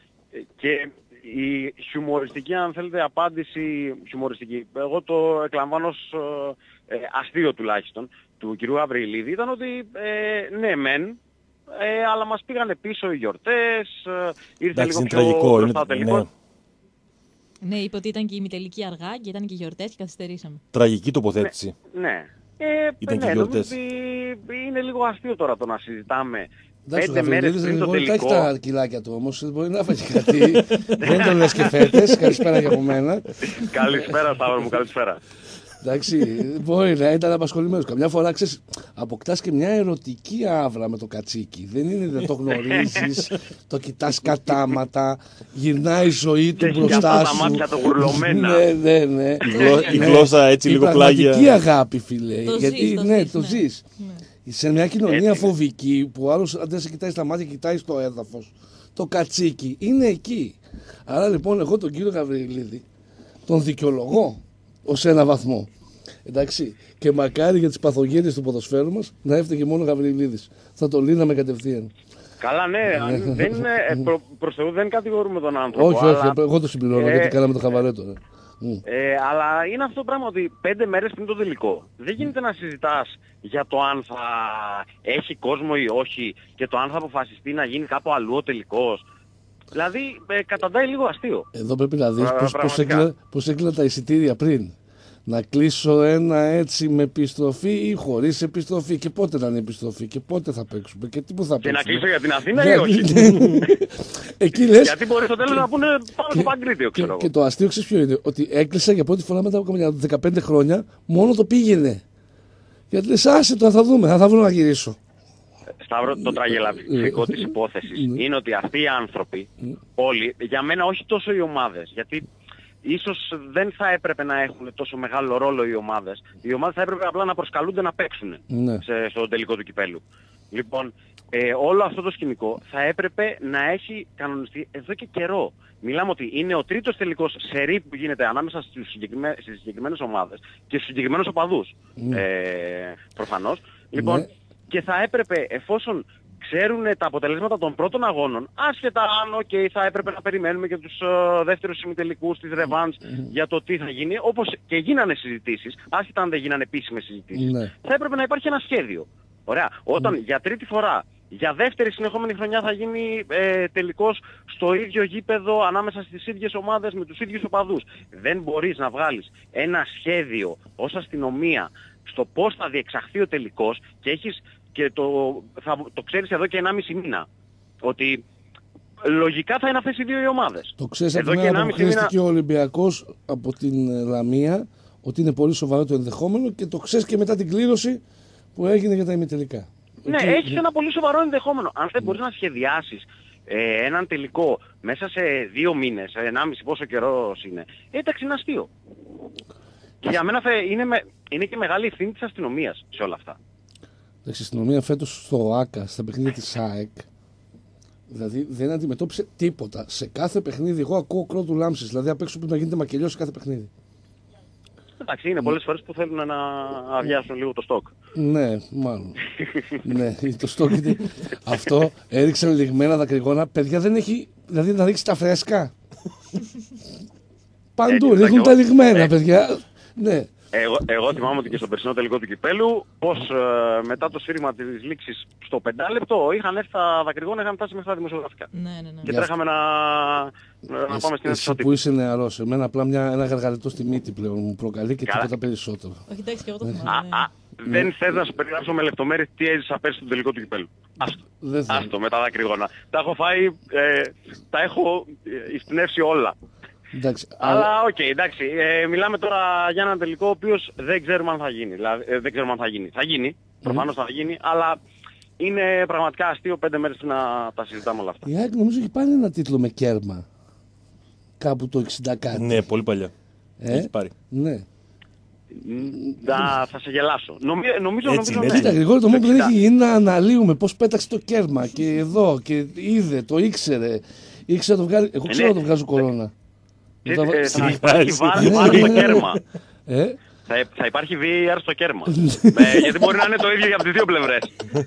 και η χιουμοριστική, αν θέλετε, απάντηση, εγώ το εκλαμβάνω ως αστείο τουλάχιστον, του κυρίου Γαβριλίδη, ήταν ότι ναι μεν, αλλά μας πήγανε πίσω οι γιορτές, ήρθε λίγο πιο μπροστά τελικό. Ναι, είπε ότι ήταν και η ημιτελική αργά και ήταν και οι γιορτές και καθυστερήσαμε. Τραγική τοποθέτηση. Ναι. Ήταν και ναι, γιορτές. Είναι λίγο αστείο τώρα το να συζητάμε. Εντάξει, 5 μέρες πριν το δεν τελικό. έχει τα κιλάκια του όμως, μπορεί να φάει κάτι. Δεν το λες και φέτες. Καλησπέρα και από μένα. Καλησπέρα, Σταύρο μου, καλησπέρα. Εντάξει, μπορεί να ήταν απασχολημένος. Καμιά φορά, ξέρεις, αποκτάς και μια ερωτική άβρα με το κατσίκι. Δεν το γνωρίζεις, το κοιτάς κατάματα, γυρνάει η ζωή του μπροστά σου. Και τα μάτια το γουρλωμένα. Ναι. Η γλώσσα έτσι λίγο πλάγια. Η πραγματική αγάπη, φίλε. Το Γιατί ζεις, ναι, ναι. το ζεις. Σε μια κοινωνία φοβική που άλλος αντί να σε κοιτάει στα μάτια, κοιτάει στο έδαφος. Το κατσίκι είναι εκεί. Άρα λοιπόν εγώ τον κύριο Γαβριλίδη τον δικαιολογώ ως ένα βαθμό. Εντάξει. Και μακάρι για τις παθογένειες του ποδοσφαίρου μας να έφταιγε μόνο ο Γαβριλίδης. Θα το λύναμε κατευθείαν. Καλά, ναι, δεν είναι, προς Θεού δεν κατηγορούμε τον άνθρωπο. Όχι, αλλά, εγώ το συμπληρώνω γιατί κάναμε το χαβαρέτο. αλλά είναι αυτό το πράγμα ότι 5 μέρες πριν το τελικό δεν γίνεται να συζητάς για το αν θα έχει κόσμο ή όχι και το αν θα αποφασιστεί να γίνει κάπου αλλού ο τελικός. Δηλαδή καταντάει λίγο αστείο. Εδώ πρέπει να δεις πώς έκλεινα τα εισιτήρια πριν. Να κλείσω ένα έτσι με επιστροφή ή χωρίς επιστροφή και πότε να είναι επιστροφή και πότε θα παίξουμε και τι που θα Και παίξουμε. να κλείσω για την Αθήνα ή όχι. Εκεί λες, Γιατί μπορεί στο τέλος να πούνε πάμε στο Παγκρίτιο, ξέρω εγώ. και το αστείο ξέρεις ποιο είναι, ότι έκλεισα για πρώτη φορά μετά από 15 χρόνια, μόνο το πήγαινε. Γιατί λες άσε το, θα δούμε, θα βρω να γυρίσω. Σταύρο, το τραγελαφικό της υπόθεσης είναι ότι αυτοί οι άνθρωποι, όλοι, για μένα όχι τόσο οι ομάδες, γιατί ίσως δεν θα έπρεπε να έχουν τόσο μεγάλο ρόλο οι ομάδες. Οι ομάδες θα έπρεπε απλά να προσκαλούνται να παίξουν στο τελικό του κυπέλλου. Λοιπόν, όλο αυτό το σκηνικό θα έπρεπε να έχει κανονιστεί εδώ και καιρό. Μιλάμε ότι είναι ο τρίτος τελικός σερί που γίνεται ανάμεσα στις συγκεκριμένες ομάδες και στους συγκεκριμένους οπαδούς. Προφανώς. Λοιπόν, και θα έπρεπε, εφόσον ξέρουν τα αποτελέσματα των πρώτων αγώνων, άσχετα αν θα έπρεπε να περιμένουμε και τους δεύτερους ημιτελικούς της ρεβάνς για το τι θα γίνει, όπως και γίνανε συζητήσεις, άσχετα αν δεν γίνανε επίσημες συζητήσεις, θα έπρεπε να υπάρχει ένα σχέδιο. Ωραία. Όταν για τρίτη φορά, για δεύτερη συνεχόμενη χρονιά θα γίνει τελικός στο ίδιο γήπεδο ανάμεσα στις ίδιες ομάδες με τους ίδιους οπαδούς, δεν μπορείς να βγάλεις ένα σχέδιο ως αστυνομία στο πώς θα διεξαχθεί ο τελικός και έχεις και το ξέρεις εδώ και 1,5 μήνα ότι λογικά θα είναι αυτές οι δύο οι ομάδες. Το ξέρεις από την μέρα που αποκλείστηκε ο Ολυμπιακός από την Λαμία ότι είναι πολύ σοβαρό το ενδεχόμενο και το ξέρεις και μετά την κλήρωση που έγινε για τα ημιτελικά. Ναι, έχεις ένα πολύ σοβαρό ενδεχόμενο. Αν δεν μπορείς να σχεδιάσεις έναν τελικό μέσα σε 2 μήνες, 1,5 πόσο καιρός είναι, εντάξει, είναι αστείο. Και για μένα είναι και μεγάλη ευθύνη της αστυνομίας σε όλα αυτά. Η αστυνομία φέτος στο ΆΚΑ, στα παιχνίδια της ΑΕΚ, δηλαδή δεν αντιμετώπισε τίποτα. Σε κάθε παιχνίδι, εγώ ακούω κρότου λάμψης, δηλαδή απ' έξω πρέπει να γίνεται μακελιό σε κάθε παιχνίδι. Εντάξει, είναι πολλές φορές που θέλουν να αδειάσουν λίγο το στόκ. Ναι, μάλλον. Ναι, το στόκ είναι... Αυτό έριξαν λιγμένα δακρυγόνα. Παιδιά δεν έχει, δηλαδή να ρίξει τα φρέσκα. Παντού ρίχνουν τα λιγμένα, παιδιά. Ναι. Εγώ θυμάμαι ότι και στο περσινό τελικό του κυπέλου, πως μετά το σφύριγμα της λήξης στο 5 λεπτό είχαν έρθει τα δακρυγόνα, είχαν φτάσει μέχρι τα δημοσιογραφικά. Ναι. Και τρέχαμε να πάμε στην Εσύ που είσαι νεαρός, εμένα απλά ένα γαργαλιτό στη μύτη πλέον μου προκαλεί και τίποτα περισσότερο. Όχι, εντάξει, και εγώ το θυμάμαι. Δεν θες να σου περιγράψω με λεπτομέρειες τι έζησα πέρσι στον τελικό του κυπέλου. Άστο με τα δακρυγόνα. Τα έχω φάει, τα έχω εισπνεύσει όλα. Εντάξει, αλλά οκ, εντάξει, μιλάμε τώρα για έναν τελικό ο οποίος δεν ξέρουμε αν θα γίνει. Δηλαδή, δεν ξέρουμε αν θα γίνει. Θα γίνει, προφανώς θα γίνει, αλλά είναι πραγματικά αστείο 5 μέρες να τα συζητάμε όλα αυτά. Η ΑΕΚ νομίζω έχει πάρει ένα τίτλο με κέρμα. Κάπου το 60 κάτι. Ναι, πολύ παλιά. Έχει πάρει. Ναι. Θα σε γελάσω. Νομίζω ναι. Κοίτα, Γρηγόρη, το μόνο που δεν έχει γίνει να αναλύουμε πώς πέταξε το κέρμα και εδώ και είδε, το ήξερε. Ήξερε να το βγάλει. Εγώ ξέρω να το βγάζω κορώνα. Θα υπάρχει VAR στο κέρμα. Θα υπάρχει VAR στο κέρμα. Γιατί μπορεί να είναι το ίδιο για από τις δύο πλευρές.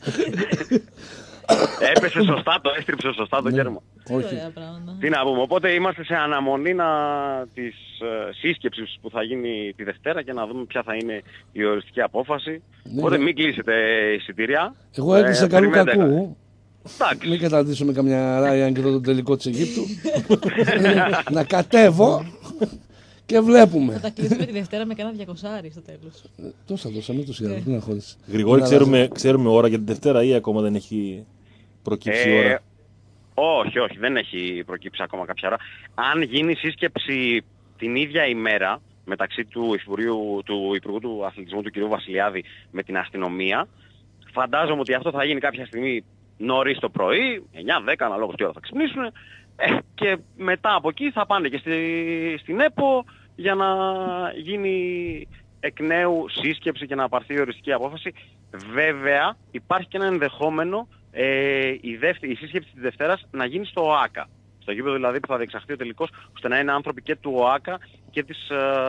Έπεσε σωστά, το έστριψε σωστά το κέρμα. Τι να πούμε, οπότε είμαστε σε αναμονή της σύσκεψης που θα γίνει τη Δευτέρα και να δούμε ποια θα είναι η οριστική απόφαση. Οπότε μην κλείσετε εισιτήρια. Εγώ έκλεισα καλού κακού. Μην καταντήσουμε καμιά Ράιαν και εδώ το τελικό της Αιγύπτου. Να κατέβω και βλέπουμε. Θα τα κλείσουμε τη Δευτέρα με κανένα 200 στο τέλος. Τόσα μην τους είδαμε, μην αγχώνεσαι. Γρηγόρη, ξέρουμε ώρα για τη Δευτέρα ή ακόμα δεν έχει προκύψει η ώρα? Όχι, δεν έχει προκύψει ακόμα κάποια ώρα. Αν γίνει σύσκεψη την ίδια ημέρα μεταξύ του Υπουργού του Αθλητισμού του κ. Βασιλιάδη με την αστυνομία, φαντάζομαι ότι αυτό θα γίνει κάποια στιγμή νωρίς το πρωί, 9-10 αναλόγως τι ώρα θα ξυπνήσουν, και μετά από εκεί θα πάνε και στην ΕΠΟ για να γίνει εκ νέου σύσκεψη και να πάρθει η οριστική απόφαση. Βέβαια υπάρχει και ένα ενδεχόμενο η σύσκεψη της Δευτέρας να γίνει στο ΟΑΚΑ. Στο γήπεδο δηλαδή που θα διεξαχθεί ο τελικός, ώστε να είναι άνθρωποι και του ΟΑΚΑ και της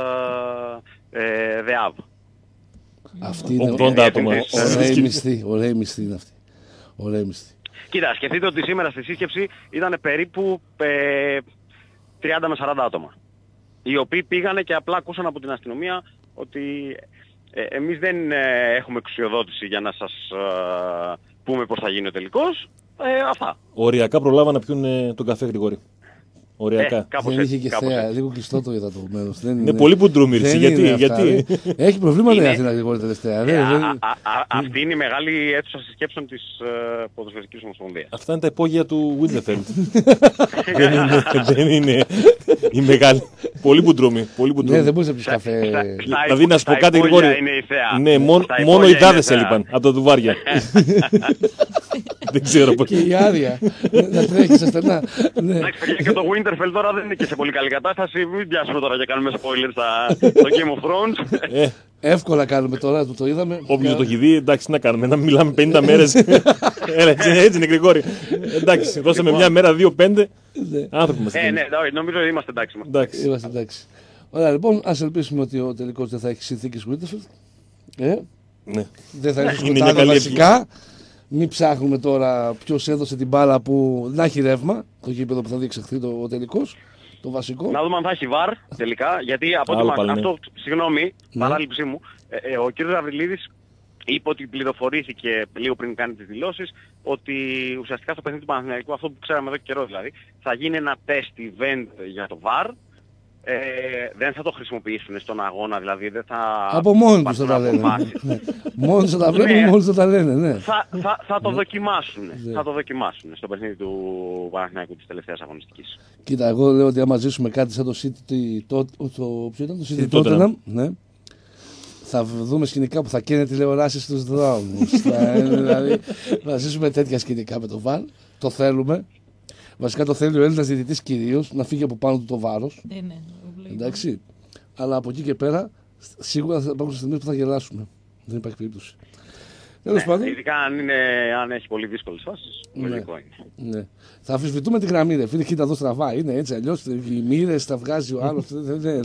ΔΕΑΒ. Αυτή είναι 80 άτομα. Ωραία μισθή είναι αυτή. Ωραία μισθή. Κοίτα, σκεφτείτε ότι σήμερα στη σύσκεψη ήταν περίπου 30 με 40 άτομα. Οι οποίοι πήγανε και απλά ακούσαν από την αστυνομία ότι εμείς δεν έχουμε εξουσιοδότηση για να σας πούμε πώς θα γίνει ο τελικός. Αυτά. Οριακά προλάβα να πιούν τον καφέ, Γρηγόρη. Οριακά. Δεν είχε και θέα, λίγο κλειστό το είδα το μέρος. Είναι πολύ μπουντρούμιρση. Γιατί? Έχει προβλήματα η Αθήνα, Γρηγόρη, τελευταία. Αυτή είναι η μεγάλη αίθουσα συσκέψεων της Ποδοσφαιρικής Ομοσπονδίας. Αυτά είναι τα υπόγεια του Βίντερφελντ. Δεν είναι η μεγάλη. Πολύ μπουντρούμι. Ναι, δεν μπορείς να πεις καφέ. Δηλαδή να σου πω κάτι, Γρηγόρη. Ναι, μόνο οι δάδες έλειπαν από τα δουβάρια. Δεν ξέρω πώς. Και η άδεια να τρέχει σε στενά. Εντάξει, και το Winterfell τώρα δεν είναι και σε πολύ καλή κατάσταση. Μην πιάσουμε τώρα και κάνουμε spoilers στο Game of Thrones. Εύκολα κάνουμε τώρα, το είδαμε. Όποιος το έχει δει, εντάξει, να κάνουμε. Να μιλάμε 50 μέρες. Έτσι είναι, Γρηγόρη. Εντάξει, δώσαμε μια μέρα, 2-5. Άνθρωποι μας. Ναι, νομίζω ότι είμαστε εντάξει. Είμαστε εντάξει. Ωραία, λοιπόν, ας ελπίσουμε ότι ο τελικός δεν θα έχει συνθήκες Winterfell. Δεν θα έχει σκοτάδι βασικά. Μην ψάχνουμε τώρα ποιος έδωσε την μπάλα που να έχει ρεύμα, το γήπεδο που θα διεξαχθεί ο τελικός, το βασικό. Να δούμε αν θα έχει VAR τελικά, γιατί από αυτό, συγγνώμη, παράληψή μου, ο κ. Γαβριλίδης είπε ότι πληροφορήθηκε λίγο πριν κάνει τις δηλώσεις ότι ουσιαστικά στο παιχνίδι του Παναθηναϊκού, αυτό που ξέραμε εδώ και καιρό δηλαδή, θα γίνει ένα test event για το VAR δεν θα το χρησιμοποιήσουν στον αγώνα, δηλαδή δεν θα... Από μόνοι τους θα τα λένε. Ναι. Μόνοι θα τα βλέπουν, μόνοι θα τα λένε, ναι. Θα το δοκιμάσουν. Θα το δοκιμάσουν στο παιχνίδι του Παναθηναϊκού της τελευταίας αγωνιστικής. Κοίτα, εγώ λέω ότι άμα ζήσουμε κάτι σαν το City, ποιο ήταν το City Tottenham, ναι. Θα δούμε σκηνικά που θα καίνε τηλεοράσεις στους δρόμους. Δηλαδή, θα ζήσουμε τέτοια σκηνικά με το ΒΑΡ. Το θέλουμε. Βασικά το θέλει ο Έλληνας διαιτητής κυρίως, να φύγει από πάνω του το βάρος. Ναι. Εντάξει. Αλλά από εκεί και πέρα, σίγουρα θα υπάρχουν στιγμές που θα γελάσουμε. Δεν υπάρχει περίπτωση. Τέλος πάντων. Ειδικά αν έχει πολύ δύσκολες φάσεις, λογικό είναι. Ναι. Θα αμφισβητούμε τη γραμμή, ρε φίλε, κοίτα εδώ στραβά. Είναι έτσι, αλλιώς οι μοίρες τα βγάζει ο άλλος.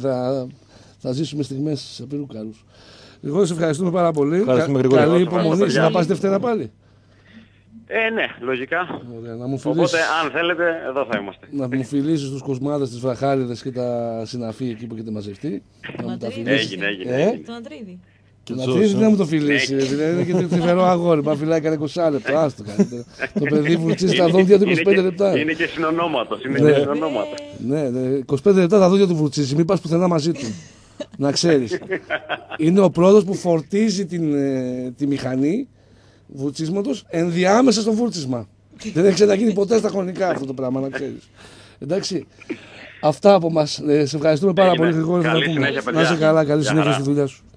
Θα ζήσουμε στιγμές απειρού καρούς. Εγώ σε ευχαριστούμε πάρα πολύ. Καλή υπομονή, να πας Δευτέρα πάλι. Ναι, λογικά. Ωραία, οπότε, αν θέλετε, εδώ θα είμαστε. Να μου φιλήσεις τους κοσμάδες, τις βραχάριδες και τα συναφή εκεί που έχετε μαζευτεί. Να μου τα φιλήσεις. Έγινε. Τον Ατρίδη. Τον Ατρίδη δεν μου το φιλήσει. Είναι και τρυφερό αγόρι. Μα φυλάει κανένα 20 λεπτά. Άστο καλύτερα. Το παιδί βουρτσίζει τα δόντια του 25 λεπτά. Είναι και συνονόματος. Ναι, 25 λεπτά τα δόντια του βουρτσίζει. Μην πας πουθενά μαζί του. Να ξέρεις. Είναι ο πρώτος που φορτίζει τη μηχανή βουρτσίσματος ενδιάμεσα στο βούρτσισμα. Δεν έχει ξαναγίνει ποτέ στα χρονικά αυτό το πράγμα, να ξέρεις. Εντάξει. Αυτά από μας. Σε ευχαριστούμε πάρα πολύ, Γρηγόρη. Να είσαι καλά, καλή συνέχεια στη δουλειά σου.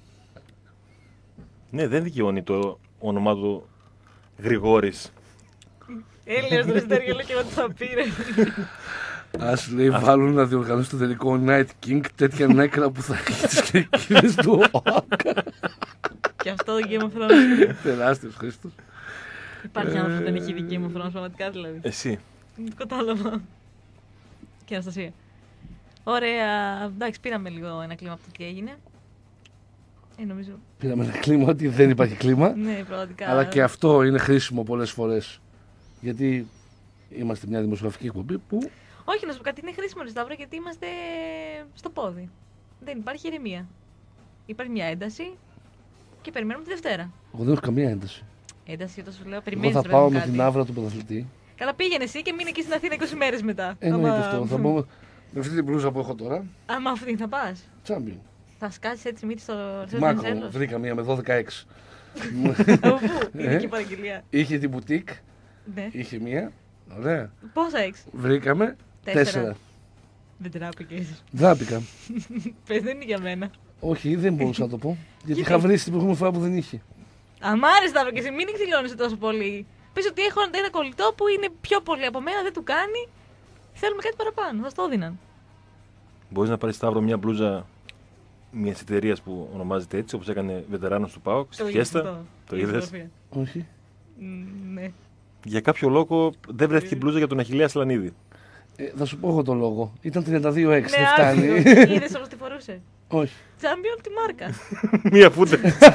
Ναι, δεν δικαιώνει το όνομά του Γρηγόρης. Έλληνας δραστήριο, λέει και εγώ τι θα πήρε. Ας λέει βάλουν να διοργανώσει το τελικό Night King, τέτοια νέκρα που θα έχει τις κερκίδες του ΟΑΚΑ. Και αυτό το Game of Thrones. Τεράστιος Χρήστος. Υπάρχει άνθρωπος που δεν έχει δει Game of Thrones, πραγματικά δηλαδή. Εσύ. Κατάλαβα. Και Αναστασία. Ωραία, εντάξει, πήραμε λίγο ένα κλίμα από το τι έγινε. Νομίζω. Πήραμε ένα κλίμα ότι δεν υπάρχει κλίμα. Ναι, πραγματικά. Αλλά και αυτό είναι χρήσιμο πολλές φορές. Γιατί είμαστε μια δημοσιογραφική εκπομπή που. Όχι, να σου πω κάτι, είναι χρήσιμο, Σταύρο, γιατί είμαστε στο πόδι. Δεν υπάρχει ηρεμία. Υπάρχει μια ένταση και περιμένουμε τη Δευτέρα. Εγώ δεν έχω καμία ένταση. Ένταση, όταν σου λέω, Εγώ περιμένεις. θα πάω με την άβρα του πρωταθλητή. Καλά, πήγαινε εσύ και μείνε εκεί στην Αθήνα 20 μέρες μετά. Εννοείται αυτό. Θα μπω με αυτή την μπλούζα που έχω τώρα. Άμα αυτή θα πας. Τσάμπιον. Θα σκάσεις έτσι μύτη στο Μάκρο, βρήκα μία με 12-6. Πού, είναι εκεί η παραγγελία. Είχε την μπουτίκ, Ναι. είχε μία. Ωραία. Πόσα έχεις? Βρήκαμε 4. Δεν τράπηκες. Δράπηκα. Πες, δεν είναι για μένα. Όχι, δεν μπορούσα να το πω. Γιατί είχα βρει την προηγούμενη φορά που δεν είχε. Αμάρε, Σταύρο, και εσύ μην εκδηλώνεσαι τόσο πολύ. Πες ότι έχω ένα κολλητό που είναι πιο πολύ από μένα, δεν του κάνει. Θέλουμε κάτι παραπάνω, θα στο έδιναν. Μπορείς να πάρεις, Σταύρο, μια μπλούζα μιας εταιρείας που ονομάζεται έτσι, όπως έκανε βετεράνος του ΠΑΟΚ στη Φιέστα. Το είδες? Όχι. Ναι. Για κάποιο λόγο δεν βρέθηκε μπλούζα για τον Αχιλλέα Σλανίδη. Θα σου πω εγώ το λόγο. Ήταν 32-6, Ναι, δεν φτάνει. Είδες όμως τι φορούσε. Όχι. Τσάμπιον τη μάρκα. Μία φούτερ.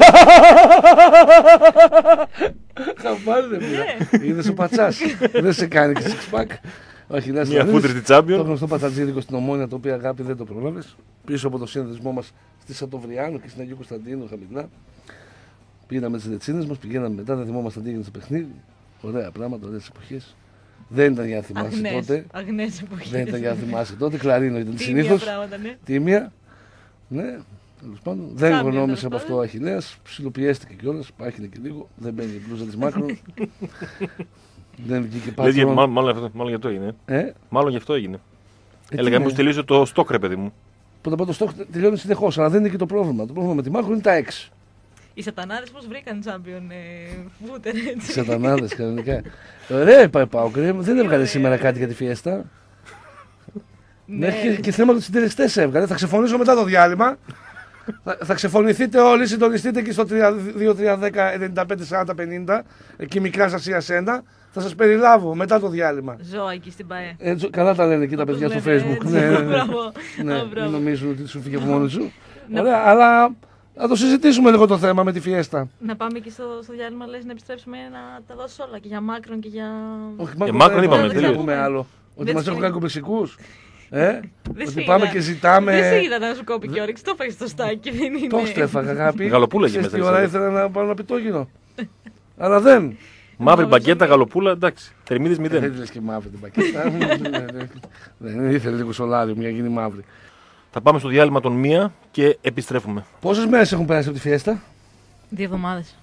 Χαμπάρι δεν πήρα. Είδες ο πατσάς. Δεν σε κάνει και six pack. Όχι, Μία φούτερ τη Τσάμπιον. Το γνωστό πατσατζίδικο στην Ομόνια, το οποίο αγάπη δεν το προλάβες. Πίσω από το σύνδεσμό μας στη Σατοβριάνου και στην Αγίου Κωνσταντίνου, χαμηλά. Πήραμε τις ρετσίνες μας, πηγαίναμε μετά, δεν θυμόμασταν τι έγινε στο παιχνίδι. Ωραία πράγματα, ωραίες εποχές. Δεν ήταν για να θυμάσαι τότε. Αγνές εποχές. Δεν ήταν για να θυμάσαι τότε. Κλαρίνο ήταν Τίμια συνήθως. πράγματα, ναι. Τίμια. Ναι, τέλος πάντων. Δεν Τσάμπιον, γονόμησε τέλος από αυτό ο Αχιλλέας. Ψιλοπιέστηκε κιόλας. Πάχινε και λίγο. Δεν μπαίνει η μπλούζα της Μάκρο. Δεν βγήκε Λέει, πάτρο. μάλλον γι' αυτό έγινε. Μάλλον γι' αυτό έγινε. Τι Έλεγα, μήπως είναι? τελείωσε το στόκ, ρε παιδί μου. Πρώτα απ' όλα το στόχο τελειώνει συνεχώς, αλλά δεν είναι και το πρόβλημα. Το πρόβλημα με τη Μάκρο είναι τα 6. Οι σατανάδες πώς βρήκαν τσάμπιον φούτερ, έτσι. Σατανάδες κανονικά. Ωραία, πάει πάω. Δεν έβγαλε σήμερα κάτι για τη Φιέστα. Ναι. Μέχρι και θέματα του συντελεστές έβγαλε. Θα ξεφωνήσω μετά το διάλειμμα. Θα ξεφωνηθείτε όλοι, συντονιστείτε εκεί στο 2-3-10-95-40-50. Εκεί μικρά Ασία Σένα. Θα σας περιλάβω μετά το διάλειμμα. Ζώα εκεί στην ΠαΕ. Καλά τα λένε εκεί τα Όπως παιδιά στο λένε, Facebook. έτσι. Ναι, Μπράβο. ναι. Α, μπράβο. Μην νομίζουν ότι σου φύγε από μόνοι σου. Ωραία, αλλά θα το συζητήσουμε λίγο το θέμα με τη Φιέστα. Να πάμε και στο διάλειμμα, λες, να επιστρέψουμε να τα δώσεις όλα και για Μάκρον και για... Όχι, Μάκρον είπαμε, δεν τελείωσε. πούμε άλλο. Ότι Δεν μας σε έχουν είδα. κάνει κομπλεξικούς. Δεν Ότι σε πάμε είδα. και ζητάμε. Δεν σε είδα να σου κόπει και όρεξη, το έφαγες στο στάκι, δεν είναι. Πώς το έφαγα, αγάπη. Γαλοπούλα εκεί Ξέρεις μέσα, τι ώρα ξέρω. ήθελα να πάρω ένα πιτόγυρο. Αλλά δεν. Μαύρη μπαγκέτα, γαλοπούλα, εντάξει. Θερμίδες Δεν 0. λες και μαύρη την πακέτα. Δεν ήθελε λίγο σολάριο για να γίνει μαύρη. Θα πάμε στο διάλειμμα των 1 και επιστρέφουμε. Πόσες μέρες έχουν περάσει από τη φιέστα? 2 εβδομάδες.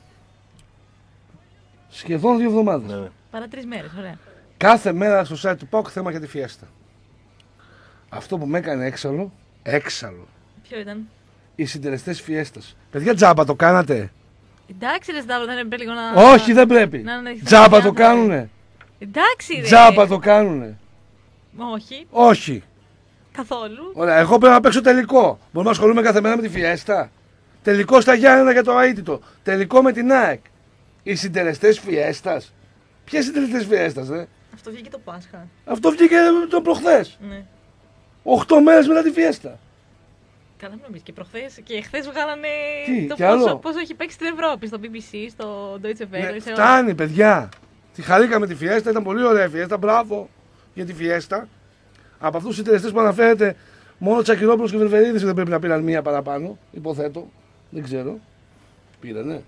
Σχεδόν 2 εβδομάδες. Ναι, ναι. Παρά 3 μέρες, ωραία. Κάθε μέρα στο site του ΠΑΟΚ θέμα για τη φιέστα. Αυτό που με έκανε έξαλλο, Ποιο ήταν? οι συντελεστές φιέστας. Παιδιά, τζάμπα το κάνατε? Εντάξει, ρε Σταύρο, δεν έπρεπε λίγο να. Όχι, δεν πρέπει. Να Τζάμπα το κάνουνε. Εντάξει, ρε. Τζάμπα το κάνουνε. Όχι, Όχι. καθόλου. Ωραία, εγώ πρέπει να παίξω τελικό. Μπορούμε να ασχολούμαι κάθε μέρα με τη φιέστα. Τελικό στα Γιάννενα για το αίτητο. Τελικό με την ΑΕΚ. Οι συντελεστές φιέστας. Ποιες συντελεστές φιέστας, ρε? Αυτό βγήκε το Πάσχα. Αυτό βγήκε το προχθές. Ναι. 8 μέρες μετά τη φιέστα. Καλά, μην νομίζεις. Και προχθές και χθες βγάλανε Τι, το κι άλλο? πόσο έχει παίξει στην Ευρώπη, στο BBC, στο Deutsche Welle. Ναι, σε όλα. φτάνει, παιδιά. Τη χαρήκαμε τη φιέστα, ήταν πολύ ωραία η φιέστα. Μπράβο για τη φιέστα. Από αυτούς τους συντελεστές που αναφέρετε, μόνο ο Τσακυρόπουλος και ο Βελβερίδης δεν πρέπει να πήραν μία παραπάνω. Υποθέτω. Δεν ξέρω. Πήρανε.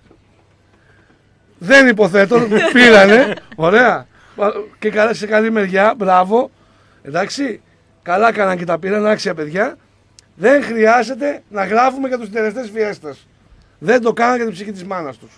Δεν υποθέτω. Πήρανε. Ωραία. Και καλά, σε καλή μεριά. Μπράβο. Εντάξει. Καλά κάναν και τα πήραν. Άξια παιδιά. Δεν χρειάζεται να γράφουμε για τους συντελεστές φιέστας. Δεν το κάναν για την ψυχή της μάνας τους.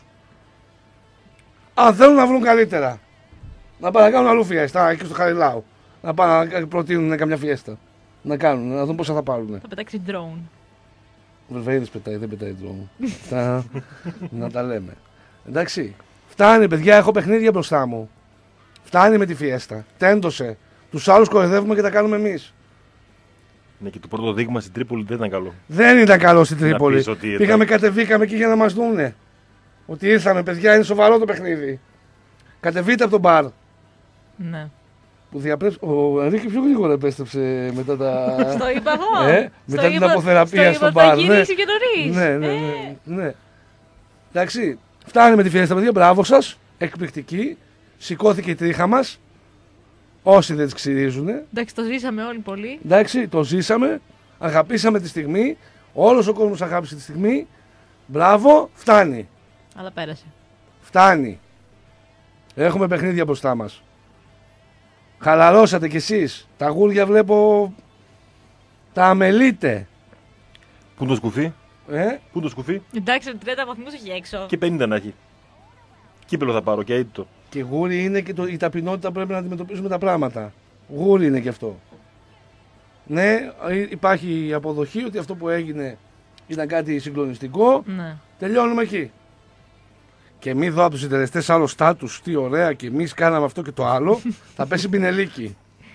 Αν θέλουν να βρουν καλύτερα, να πάνε να κάνουν αλλού φιέστα, εκεί στο Χαριλάου. Να πάνε να προτείνουν καμιά φιέστα. Να κάνουν, να δουν πόσα θα πάρουν. Θα πετάξει drone. Ο Βελβερίδης πετάει, δεν πετάει δρόμο. Αυτά να τα λέμε. Εντάξει. Φτάνει, παιδιά, έχω παιχνίδια μπροστά μου. Φτάνει με τη φιέστα. Τέντωσε. Τους άλλους κοροϊδεύουμε και τα κάνουμε εμείς. Ναι, και το πρώτο δείγμα στην Τρίπολη δεν ήταν καλό. Δεν ήταν καλό στην Τρίπολη. πεις ότι Πήγαμε, κατεβήκαμε εκεί για να μας δούνε. Ότι ήρθαμε, παιδιά, είναι σοβαρό το παιχνίδι. Κατεβείτε από τον μπαρ. Ναι. Που ο Ενρίκη πιο γρήγορα επέστρεψε μετά τα. Στο είπα εγώ. Μετά την αποθεραπεία στο μπαρ. Θα γυρίσει και νωρίς. Ναι. Εντάξει, φτάνει με τη φιέστα, παιδιά. Μπράβο σας. Εκπληκτική. Σηκώθηκε η τρίχα μας. Όσοι δεν τις ξυρίζουνε. Εντάξει, το ζήσαμε όλοι πολύ. Εντάξει, το ζήσαμε. Αγαπήσαμε τη στιγμή. Όλος ο κόσμος αγάπησε τη στιγμή. Μπράβο, φτάνει. Αλλά πέρασε. Φτάνει. Έχουμε παιχνίδια μπροστά μας. Χαλαρώσατε κι εσείς. Τα γούρια βλέπω. Τα αμελείτε. Πού είναι το σκουφί, Ε? πού είναι το σκουφί, Εντάξει, 30 βαθμούς έχει έξω. και 50 να έχει. Κύπελο θα πάρω και αίτητο. Και γούρι είναι και η ταπεινότητα, πρέπει να αντιμετωπίσουμε τα πράγματα. Γούρι είναι και αυτό. Ναι, υπάρχει η αποδοχή ότι αυτό που έγινε ήταν κάτι συγκλονιστικό. Ναι. Τελειώνουμε εκεί. Και μη δω από τους συντελεστές άλλο στάτους, τι ωραία, και εμείς κάναμε αυτό και το άλλο, θα πέσει πινελίκι.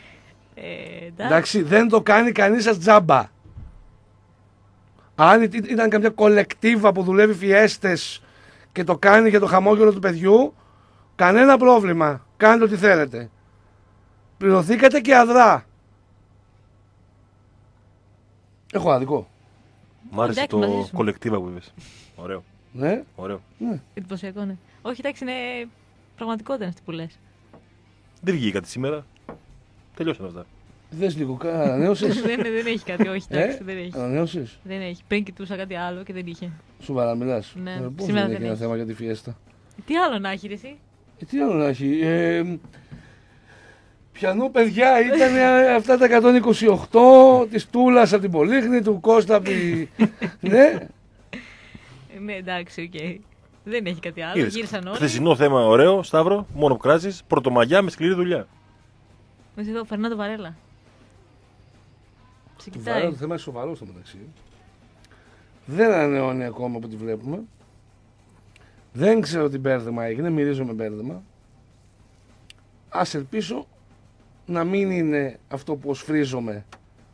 Εντάξει, δεν το κάνει κανείς σας τζάμπα. Αν ήταν καμιά κολεκτίβα που δουλεύει φιέστες και το κάνει για το χαμόγελο του παιδιού, κανένα πρόβλημα. Κάντε ό,τι θέλετε. Πληρωθήκατε και αδρά. Έχω άδικο. Μ' άρεσε Εντάξει, μαζί το σου. κολεκτίβα που είπες. Ωραίο. Ναι. Ωραίο. Εντυπωσιακό, ναι. Όχι, εντάξει, είναι πραγματικότητα αυτή που λες. Δεν βγήκε κάτι σήμερα. Τελειώσαν αυτά. Δες λίγο, ανανέωσες. δεν έχει κάτι, όχι, εντάξει, δεν έχει. Ανανέωσες. Δεν έχει. Πριν κοιτούσα κάτι άλλο και δεν είχε. Σοβαρά μιλάς. Ναι, Πώς σήμερα δεν δεν έχει ένα έχει. θέμα για τη φιέστα. Τι άλλο να έχει, ρε, εσύ. Τι άλλο να έχει. Πιανού, παιδιά, ήταν αυτά τα 128 της Τούλας από την Πολύχνη, του Κώστα από τη. Ναι. Ναι, εντάξει, οκ. Δεν έχει κάτι άλλο. Είδες, Γύρισαν όλοι. χθεσινό θέμα ωραίο, Σταύρο, μόνο που κράζεις, πρωτομαγιά με σκληρή δουλειά. Μέσα εδώ, Φερνάντο Βαρέλα. Σε Το κοιτάει. θέμα είναι σοβαρό στο μεταξύ. Δεν ανανεώνει ακόμα από ό,τι βλέπουμε. Δεν ξέρω τι μπέρδεμα έγινε, μυρίζομαι μπέρδεμα. Ας ελπίσω να μην είναι αυτό που οσφρίζομαι.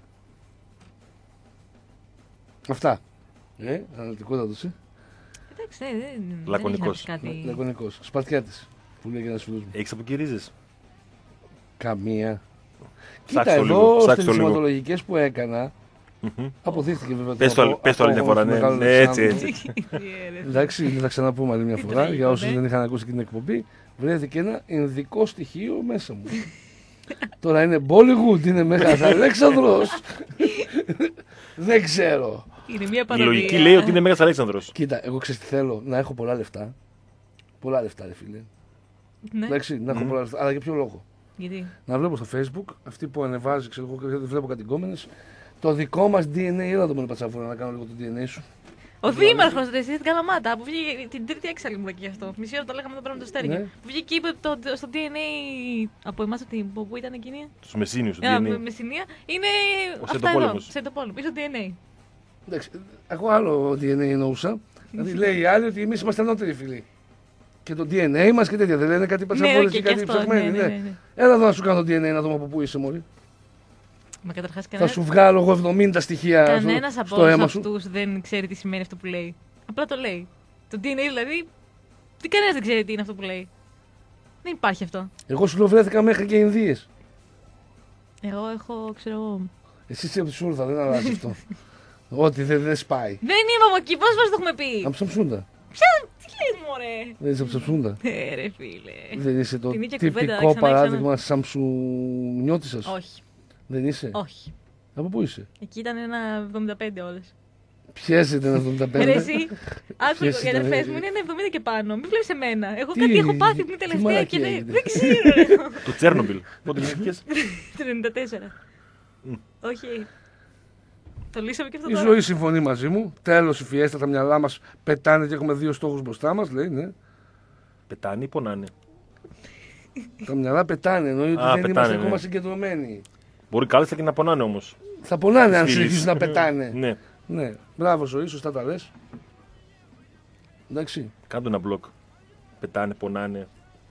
Αυτά. Αναλυτικότατος, Εντάξει, ναι, δεν Λακωνικός. έχει να πεις κάτι. Λακωνικός. Σπαρτιάτης, που λέει και ένας φίλος μου. Έχεις αποκυρίζεις. Καμία. Ψάξτε Κοίτα, το λίγο, εδώ στις ψάξτε το λίγο. σηματολογικές που έκανα, αποδείχθηκε βέβαια. Πες το άλλη μια φορά, ναι, έτσι, έτσι. Εντάξει, δεν θα ξαναπούμε άλλη μια Τι φορά. τραγικό, Για όσους ναι. δεν είχαν ακούσει και την εκπομπή, βρέθηκε ένα ενδικό στοιχείο μέσα μου. Τώρα είναι Bollywood, είναι Μέγας Αλέξανδρος. Δεν ξέρω. Είναι μια Η παροδία. λογική λέει ότι είναι Μέγας Αλέξανδρος. Κοίτα, εγώ ξέρω τι θέλω, να έχω πολλά λεφτά. Πολλά λεφτά, ρε φίλε. Ναι, Εντάξει, να έχω πολλά λεφτά. Αλλά για ποιο λόγο. γιατί. Να βλέπω στο Facebook, αυτοί που ανεβάζει, ξέρω εγώ, βλέπω κάτι γκόμενες, Το δικό μας DNA, έλα εδώ μόνο Πατσαφούρα να κάνω λίγο το DNA σου. Ο δήμαρχος εσύ στην Καλαμάτα που βγήκε την τρίτη έξαλλη μου εκεί αυτό. Μισή ώρα το λέγαμε εδώ πέρα με το Στέργιο. Ναι. Που βγήκε και είπε στο DNA από εμάς που ήταν εκείνη. Τους Μεσσίνιους, του Με DNA. Μεσσηνία. Είναι Ο αυτά εδώ. Σεντοπόλεμος. Σεντοπόλεμο. Είναι το DNA. Εντάξει, εγώ άλλο DNA εννοούσα. Δηλαδή λέει οι άλλοι ότι εμείς είμαστε ανώτεροι φίλοι. Και το DNA μας και τέτοια. Δεν λένε κάτι Πατσαφούρες και κάτι ψαχμένοι. Ναι. Έλα εδώ να σου κάνω το DNA να δούμε από πού είσαι μόλι. Μα καταρχάς Θα σου βγάλω εγώ 70 στοιχεία κανένας στο από αίμα όλους σου. αυτούς δεν ξέρει τι σημαίνει αυτό που λέει. Απλά το λέει. Το DNA δηλαδή. Τι κανένας δεν ξέρει τι είναι αυτό που λέει. Δεν υπάρχει αυτό. Εγώ σου λέω βρέθηκα μέχρι και Ινδίες. Εγώ έχω, ξέρω εγώ. Εσύ είσαι από τη Σούρδα, δεν αλλάζει αυτό. Ό,τι δεν σπάει. Δεν είμαι από εκεί, πώς μας το έχουμε πει. Από Σαμσούντα. Τι λες μωρέ. Δεν είσαι από Σαμσούντα. Ρε φίλε. Δεν είσαι το Την ίδια κουβέντα, τυπικό ξανά, παράδειγμα Σαμσουνιώτισσας. Όχι. Δεν είσαι. Όχι. Από πού είσαι. Εκεί ήταν ένα 75 όλες. Ποιες ήταν 75. Ρε εσύ, άκου Ποιες οι ήταν, αδερφές μου είναι ένα 70 και πάνω. Μην βλέπεις εμένα. Εγώ Τι, κάτι έχω πάθει την τι τελευταία και μαλακία δεν έγινε. δεν ξέρω. ρε. Το Τσέρνομπιλ. Πότε βγήκες? Το 94. Όχι. Το λύσαμε και αυτό Η τώρα. ζωή συμφωνεί μαζί μου. Τέλος η φιέστα, τα μυαλά μας πετάνε και έχουμε δύο στόχους μπροστά μας. Λέει, ναι. Πετάνε ή πονάνε? Τα μυαλά πετάνε, εννοεί ότι Α, δεν πετάνε, είμαστε ναι. ακόμα συγκεντρωμένοι. Μπορεί κάλλιστα και να πονάνε όμως. Θα πονάνε αν Φίλοι. συνεχίζουν να πετάνε. Ναι. Ναι, μπράβο ζωή, σωστά τα λες. Εντάξει. Κάντε ένα μπλοκ. Πετάνε, πονάνε.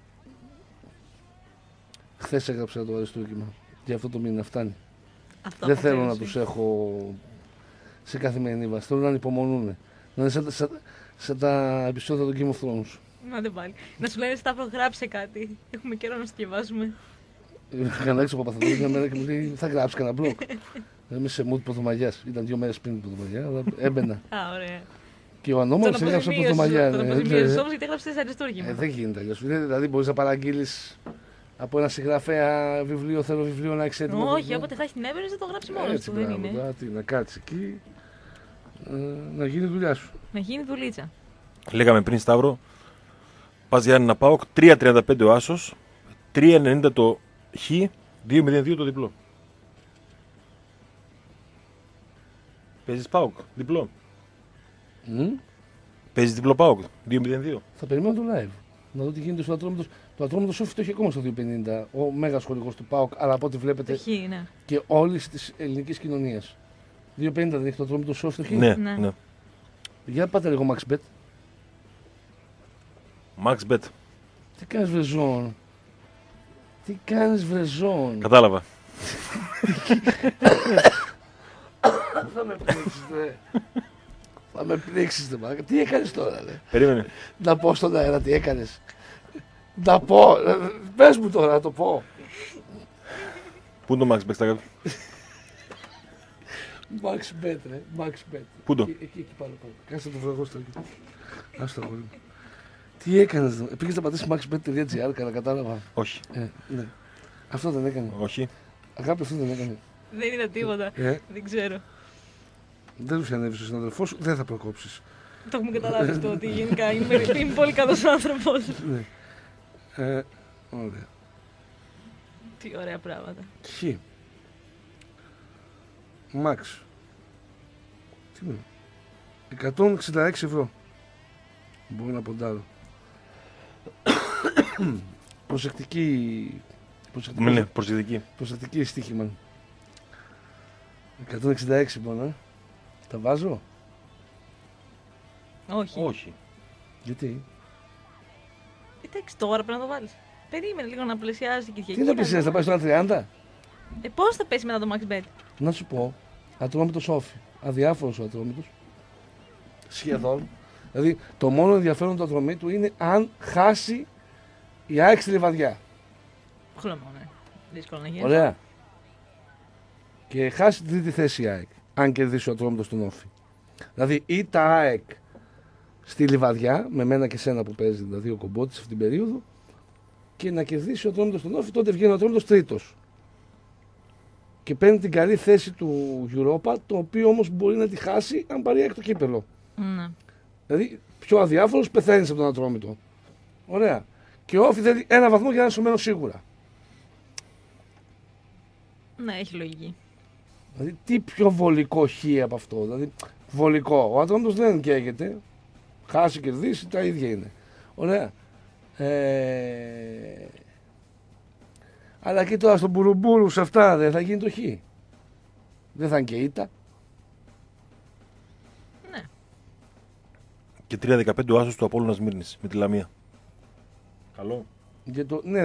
Χθες έγραψα το αριστούργημα. Για αυτό το μήνα φτάνει. Αυτό Δεν από θέλω Θεός να σου. τους έχω σε καθημερινή βάση. Θέλω να ανυπομονούν. Να είναι σαν τα επεισόδια του Game of Thrones. Άντε πάλι. Να σου λένε Σταύρο, γράψε κάτι. Έχουμε καιρό να σου διαβάζουμε. Είχαν έξω από Παπαθανούλη μια μέρα και μου λέει θα γράψει κανένα blog. Είμαι σε mood Πρωτομαγιάς. Ήταν 2 μέρες πριν την Πρωτομαγιά, αλλά έμπαινα. Α, ωραία. Και ο Ανώμαλος έγραψε Πρωτομαγιά. Τον ναι. αποζημίωσες όμως γιατί έγραψες αριστούργημα. Δεν γίνεται αλλιώς. Δηλαδή μπορείς να παραγγείλεις από ένα συγγραφέα βιβλίο, θέλω βιβλίο να έχεις έτοιμο. Όχι, βιβλίο. όποτε θα έχει την έβρεση θα το γράψει μόνος Έτσι, του. Δεν μπράβο, είναι. τώρα, τι, να κάτσεις εκεί, να γίνει η δουλειά σου. Να γίνει δουλίτσα. Λέγαμε πριν, Σταύρο, πας Γιάννη να πάω 3,35 ο Άσος, 3,90 το Χ, 2,02 το διπλό. Παίζεις ΠΑΟΚ, διπλό. Παίζεις διπλό ΠΑΟΚ, 2,02. Θα περιμένω το live. Να δω τι γίνεται στο Ατρόμητος. Το Ατρόμητος Σόφι το έχει ακόμα στο 2,50. Ο μέγας χορηγός του ΠΑΟΚ, αλλά από ό,τι βλέπετε Το χ, ναι. και όλης της ελληνικής κοινωνίας. 2,50 δεν έχει το Ατρόμητος Σόφι το χ. Ναι, Ναι. ναι. Για πάτε λίγο MaxBet. Max Bet. Τι κάνεις βρεζόν. Τι κάνεις βρεζόν. Κατάλαβα. Θα με πνίξεις, ρε. Θα με πνίξεις, ρε. μαλάκα. Τι έκανες τώρα, ρε. Περίμενε. Να πω στον αέρα τι έκανες. Να πω. Πες μου τώρα να το πω. Πού είναι το Max Bet στα κάτω. Max Bet, ρε. Max Bet. Πού το? Εκεί πάνω. Κάτσε το βραγό στο εκεί. Ας το αγόρι μου. Τι έκανες, ρε. Πήγες να πατήσεις maxbet.gr, καλά κατάλαβα. Όχι. Ναι. Αυτό δεν έκανε. Όχι. Αγάπη, αυτό δεν έκανε. Δεν είδα τίποτα. Δεν ξέρω. Δεν του ανέβησε ο συναδελφό σου, δεν θα προκόψεις. Το έχουμε καταλάβει αυτό ότι γενικά είμαι πολύ καλός άνθρωπος. Ναι. Ωραία. Τι ωραία πράγματα. Χ. Μαξ. Τι είναι. 166 ευρώ. Μπορεί να ποντάρω. Προσεκτική. Ναι, προσεκτική. Προσεκτική στοίχημα. 166 μόνο. Τα βάζω. Όχι. Όχι. Γιατί. Εντάξει, τώρα πρέπει να το βάλεις. Περίμενε λίγο να πλησιάζει και η Τι θα πλησιάσει, θα πάει στο 1,30. Πώς θα πέσει μετά το Max Bet. Να σου πω. Ατρόμητο Σόφι. Αδιάφορος ο Ατρόμητος. Σχεδόν. Δηλαδή το μόνο ενδιαφέρον του Ατρομήτου είναι αν χάσει η ΑΕΚ στη Λιβαδιά. Χλωμό, ναι. Δύσκολο να γίνει. Ωραία. Και χάσει την τρίτη θέση η ΑΕΚ. Αν κερδίσει ο Ατρόμητος τον Όφη. Δηλαδή ή τα ΑΕΚ στη Λιβαδιά, με μένα και σένα που παίζει δηλαδή ο Κομπότης αυτή την περίοδο, και να κερδίσει ο Ατρόμητος τον Όφη, τότε βγαίνει ο Ατρόμητος τρίτος. Και παίρνει την καλή θέση του Europa, το οποίο όμως μπορεί να τη χάσει αν πάρει ΑΕΚ το κύπελο. Ναι. Δηλαδή, πιο αδιάφορος πεθαίνεις από τον Ατρόμητο. Ωραία. Και ο Όφη θέλει ένα βαθμό για να σωμένο σίγουρα. Ναι, έχει λογική. Δηλαδή, τι πιο βολικό χ από αυτό. Δηλαδή, βολικό. Ο Ατρόμητος δεν καίγεται. Χάσει, κερδίσει, τα ίδια είναι. Ωραία. Αλλά και τώρα στον Μπουρουμπουρου σε αυτά δεν θα γίνει το χ. Δεν θα είναι και ήττα. Ναι. Και 3-15 ο άσος του Απόλλωνα Σμύρνης με τη Λαμία. Καλό. Ναι,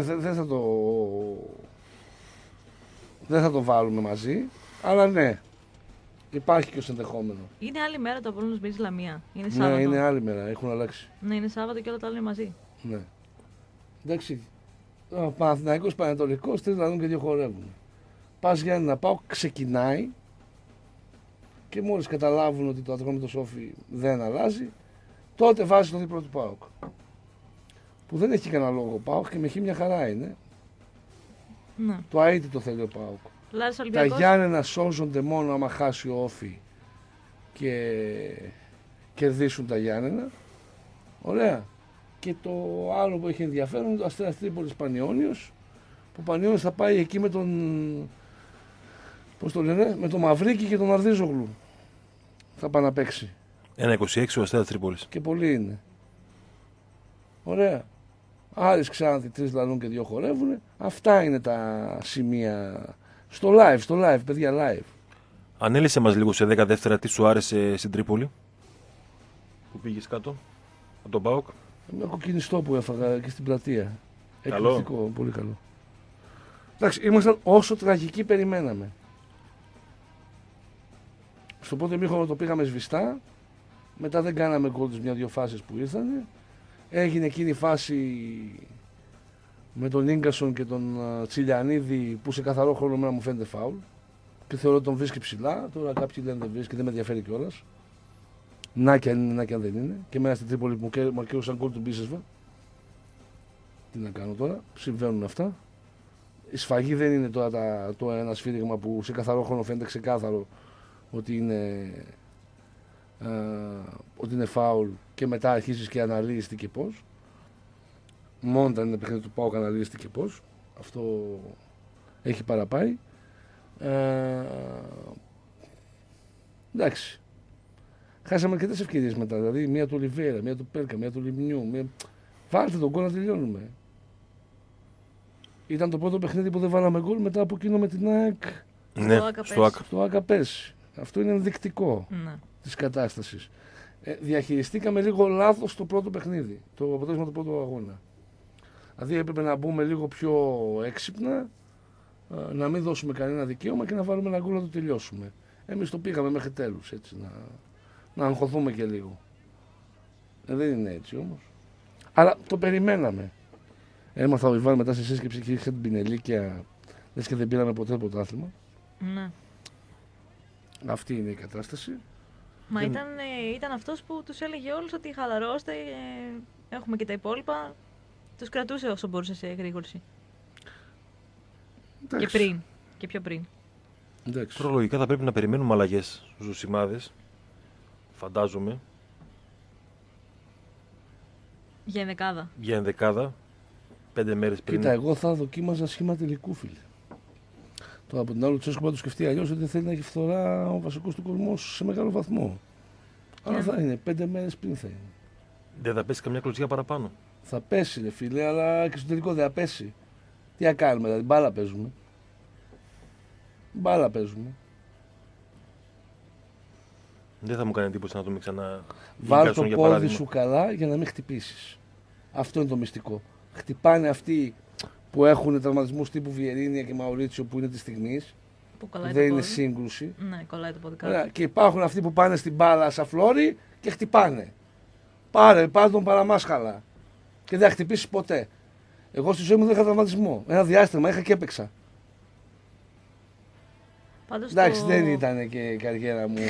δεν θα το βάλουμε μαζί, αλλά ναι, υπάρχει και ως ενδεχόμενο. Είναι άλλη μέρα το Απόλλωνας Σμύρνης Λαμία. Είναι Σάββατο. Ναι, είναι άλλη μέρα, έχουν αλλάξει. Ναι, είναι Σάββατο και όλα τα άλλα είναι μαζί. Ναι. Εντάξει, ο Παναθηναϊκός Πανετολικός, τρεις να δουν και δύο χορεύουν. Πας Γιάννη να πάω, ξεκινάει και μόλις καταλάβουν ότι το Ατρόμητο Σόφι δεν αλλάζει, τότε βάζει το δίπλο του ΠΑΟΚ. Που δεν έχει κανένα λόγο ο ΠΑΟΚ και με χ μια χαρά είναι. Ναι. Το αίτη το θέλει ο ΠΑΟΚ. Λάρης Τα Ολυμπιακός. Γιάννενα σώζονται μόνο άμα χάσει ο Όφι και κερδίσουν τα Γιάννενα. Ωραία. Και το άλλο που έχει ενδιαφέρον είναι το Αστέρας Τρίπολης Πανιώνιος, που ο Πανιώνιος θα πάει εκεί με τον, πώς το λένε, με τον Μαυρίκη και τον Αρδίζογλου. Θα πάει να παίξει. 1-26 ο Αστέρας Τρίπολης. Και πολλοί είναι. Ωραία. Άρης Ξάνθη, 3 λαλούν και 2 χορεύουν. Αυτά είναι τα σημεία. Στο live, παιδιά, live. Ανέλησε μας λίγο σε 10 δεύτερα τι σου άρεσε στην Τρίπολη. Που πήγες κάτω από τον ΠΑΟΚ. Ένα κοκκινιστό που έφαγα και στην πλατεία. Καλό. Εκπληκτικό, πολύ καλό. Εντάξει, ήμασταν όσο τραγικοί περιμέναμε. Στο πρώτο ημίχρονο το πήγαμε σβηστά. Μετά δεν κάναμε γκολ τις μια-δυο φάσεις που ήρθαν. Έγινε εκείνη η φάση με τον Ίγκασον και τον Τσιλιανίδη που σε καθαρό χρόνο εμένα μου φαίνεται φάουλ. Και θεωρώ ότι τον βρίσκει ψηλά. Τώρα κάποιοι λένε δεν βρίσκει, δεν με ενδιαφέρει κιόλας. Να και αν είναι, να και αν δεν είναι. Και εμένα στην Τρίπολη που μου ακύρωσαν γκολ του Μπίσεσβα. Τι να κάνω τώρα, συμβαίνουν αυτά. Η σφαγή δεν είναι τώρα το ένα σφύριγμα που σε καθαρό χρόνο φαίνεται ξεκάθαρο ότι είναι φάουλ και μετά αρχίζεις και αναλύεις τι και πώς. Μόνο όταν είναι παιχνίδι του ΠΑΟΚ αναλύεις τι και πώς. Αυτό έχει παραπάει. Εντάξει. Χάσαμε αρκετές ευκαιρίες μετά. Δηλαδή μία του Ολιβέρα, μία του Πέρκα, μία του Λιμνιού. Βάλτε τον γκολ να τελειώνουμε. Ήταν το πρώτο παιχνίδι που δεν βάλαμε γκολ μετά από εκείνο με την ΑΕΚ. Ναι, στο ΑΚ. Στο ΑΚΑ πέρσι. Αυτό είναι ενδεικτικό Ναι. της κατάστασης. Διαχειριστήκαμε λίγο λάθος το πρώτο παιχνίδι, το αποτέλεσμα του πρώτου αγώνα. Δηλαδή έπρεπε να μπούμε λίγο πιο έξυπνα, να μην δώσουμε κανένα δικαίωμα και να βάλουμε ένα γκολ να το τελειώσουμε. Εμείς το πήγαμε μέχρι τέλους, έτσι, να αγχωθούμε και λίγο. Δεν είναι έτσι όμως. Αλλά το περιμέναμε. Έμαθα ο Ιβάν μετά στη σύσκεψη και είχε την πινελίκια, λες και δεν πήραμε ποτέ πρωτάθλημα. Ναι. Αυτή είναι η κατάσταση. Μα Δεν- ήταν αυτός που τους έλεγε όλους ότι χαλαρώστε, έχουμε και τα υπόλοιπα. Τους κρατούσε όσο μπορούσε σε γρήγορση. Και Εντάξει. πριν. Και πιο πριν. Εντάξει. Προλογικά θα πρέπει να περιμένουμε αλλαγές στους ζωσιμάδες. Φαντάζομαι. Για ενδεκάδα. Για ενδεκάδα. 5 μέρες πριν. Κοίτα, εγώ θα δοκίμαζα σχήμα τελικού, φίλε. Τώρα από την άλλη, ο Τσέσκο θα το σκεφτεί αλλιώς ότι δεν θέλει να έχει φθορά ο βασικός του κορμός σε μεγάλο βαθμό. Αλλά Ναι. θα είναι 5 μέρες πριν θα είναι. Δεν θα πέσει καμιά κλωτσιά παραπάνω. Θα πέσει, ρε φίλε, αλλά και στο τελικό δεν θα πέσει. Τι να κάνουμε, δηλαδή, μπάλα παίζουμε. Μπάλα παίζουμε. Δεν θα μου κάνει εντύπωση να δούμε ξανά. Βάλ το Ίγκασον, για πόδι παράδειγμα. σου καλά για να μην χτυπήσεις. Αυτό είναι το μυστικό. Χτυπάνε αυτοί που έχουν τραυματισμούς τύπου Βιερίνια και Μαουρίτσιο που είναι τη στιγμή. Που κολλάει Δεν το είναι πόδι. σύγκρουση. Ναι, κολλάει το πόδι Ωραία. κάτω. Και υπάρχουν αυτοί που πάνε στην μπάλα σαν φλόρι και χτυπάνε. Πάρε τον παραμάσχαλα. Και δεν θα χτυπήσει ποτέ. Εγώ στη ζωή μου δεν είχα τραυματισμό. Ένα διάστημα είχα και έπαιξα. Πάντως Εντάξει, το... δεν ήταν και η καριέρα μου.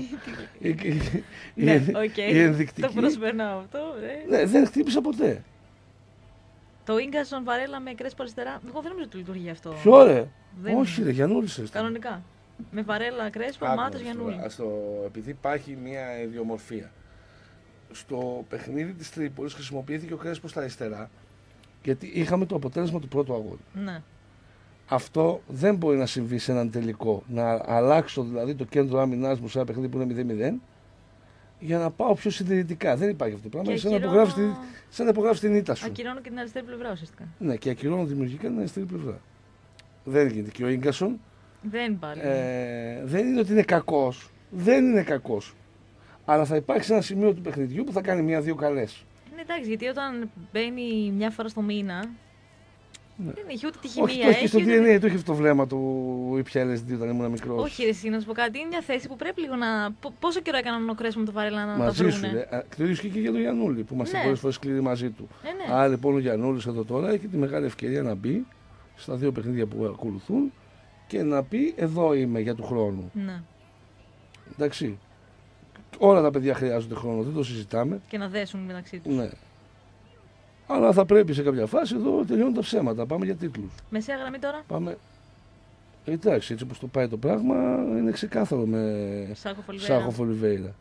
Ναι, οκ. η ενδεικτική. Το προσπερνάω αυτό. Ναι, δεν χτύπησα ποτέ. Το Ίγκασον Βαρέλα με Κρέσπο αριστερά. Εγώ δεν νομίζω ότι λειτουργεί αυτό. Ποιο ρε. Δεν- Όχι ρε, Γιαννούλης έστω. Κανονικά. Με Βαρέλα, Κρέσπο, Μάτος, Γιαννούλη. Επειδή υπάρχει μια ιδιομορφία. Στο παιχνίδι της Τρίπολης χρησιμοποιήθηκε ο Κρέσπος στα αριστερά γιατί είχαμε το αποτέλεσμα του πρώτου αγώνα. Ναι. Αυτό δεν μπορεί να συμβεί σε έναν τελικό. Να αλλάξω δηλαδή το κέντρο άμυνάς μου σε ένα παιχνίδι που είναι 0-0 για να πάω πιο συντηρητικά. Δεν υπάρχει αυτό το πράγμα. Σαν να υπογράφεις την ήττα σου. Ακυρώνω και την αριστερή πλευρά ουσιαστικά. Ναι, και ακυρώνω δημιουργικά την αριστερή πλευρά. Δεν γίνεται. Και ο Ίγκασον Δεν πάλι. δεν είναι ότι είναι κακός. Δεν είναι κακός. Αλλά θα υπάρξει ένα σημείο του παιχνιδιού που θα κάνει μία-δύο καλές. Ναι, εντάξει, γιατί όταν μπαίνει μια φορά στο μήνα. Ναι. Δεν έχει ούτε τη χημεία. Όχι, το έχει στο DNA, το έχει αυτό το βλέμμα του ή πια LSD όταν ήμουν μικρός. Όχι, εσύ, να σου πω κάτι. Είναι μια θέση που πρέπει λίγο να. Πόσο καιρό έκαναν ο Κρέσπο με τον Βαρέλα να μαζί τα σου. βρούνε. Το ίδιο ισχύει και για τον Γιαννούλη που είμαστε Ναι. πολλές φορές σκληροί μαζί του. Ναι. Άρα λοιπόν ο Γιαννούλης εδώ τώρα έχει τη μεγάλη ευκαιρία να μπει στα δύο παιχνίδια που ακολουθούν και να πει εδώ είμαι για του χρόνου. Ναι. Εντάξει. Όλα τα παιδιά χρειάζονται χρόνο, δεν το συζητάμε. Και να δέσουν μεταξύ του. Ναι. Αλλά θα πρέπει σε κάποια φάση εδώ τελειώνουν τα ψέματα. Πάμε για τίτλους. Μεσαία γραμμή τώρα. Πάμε. Εντάξει, έτσι όπως το πάει το πράγμα είναι ξεκάθαρο με Σάχο Ολιβέηρα.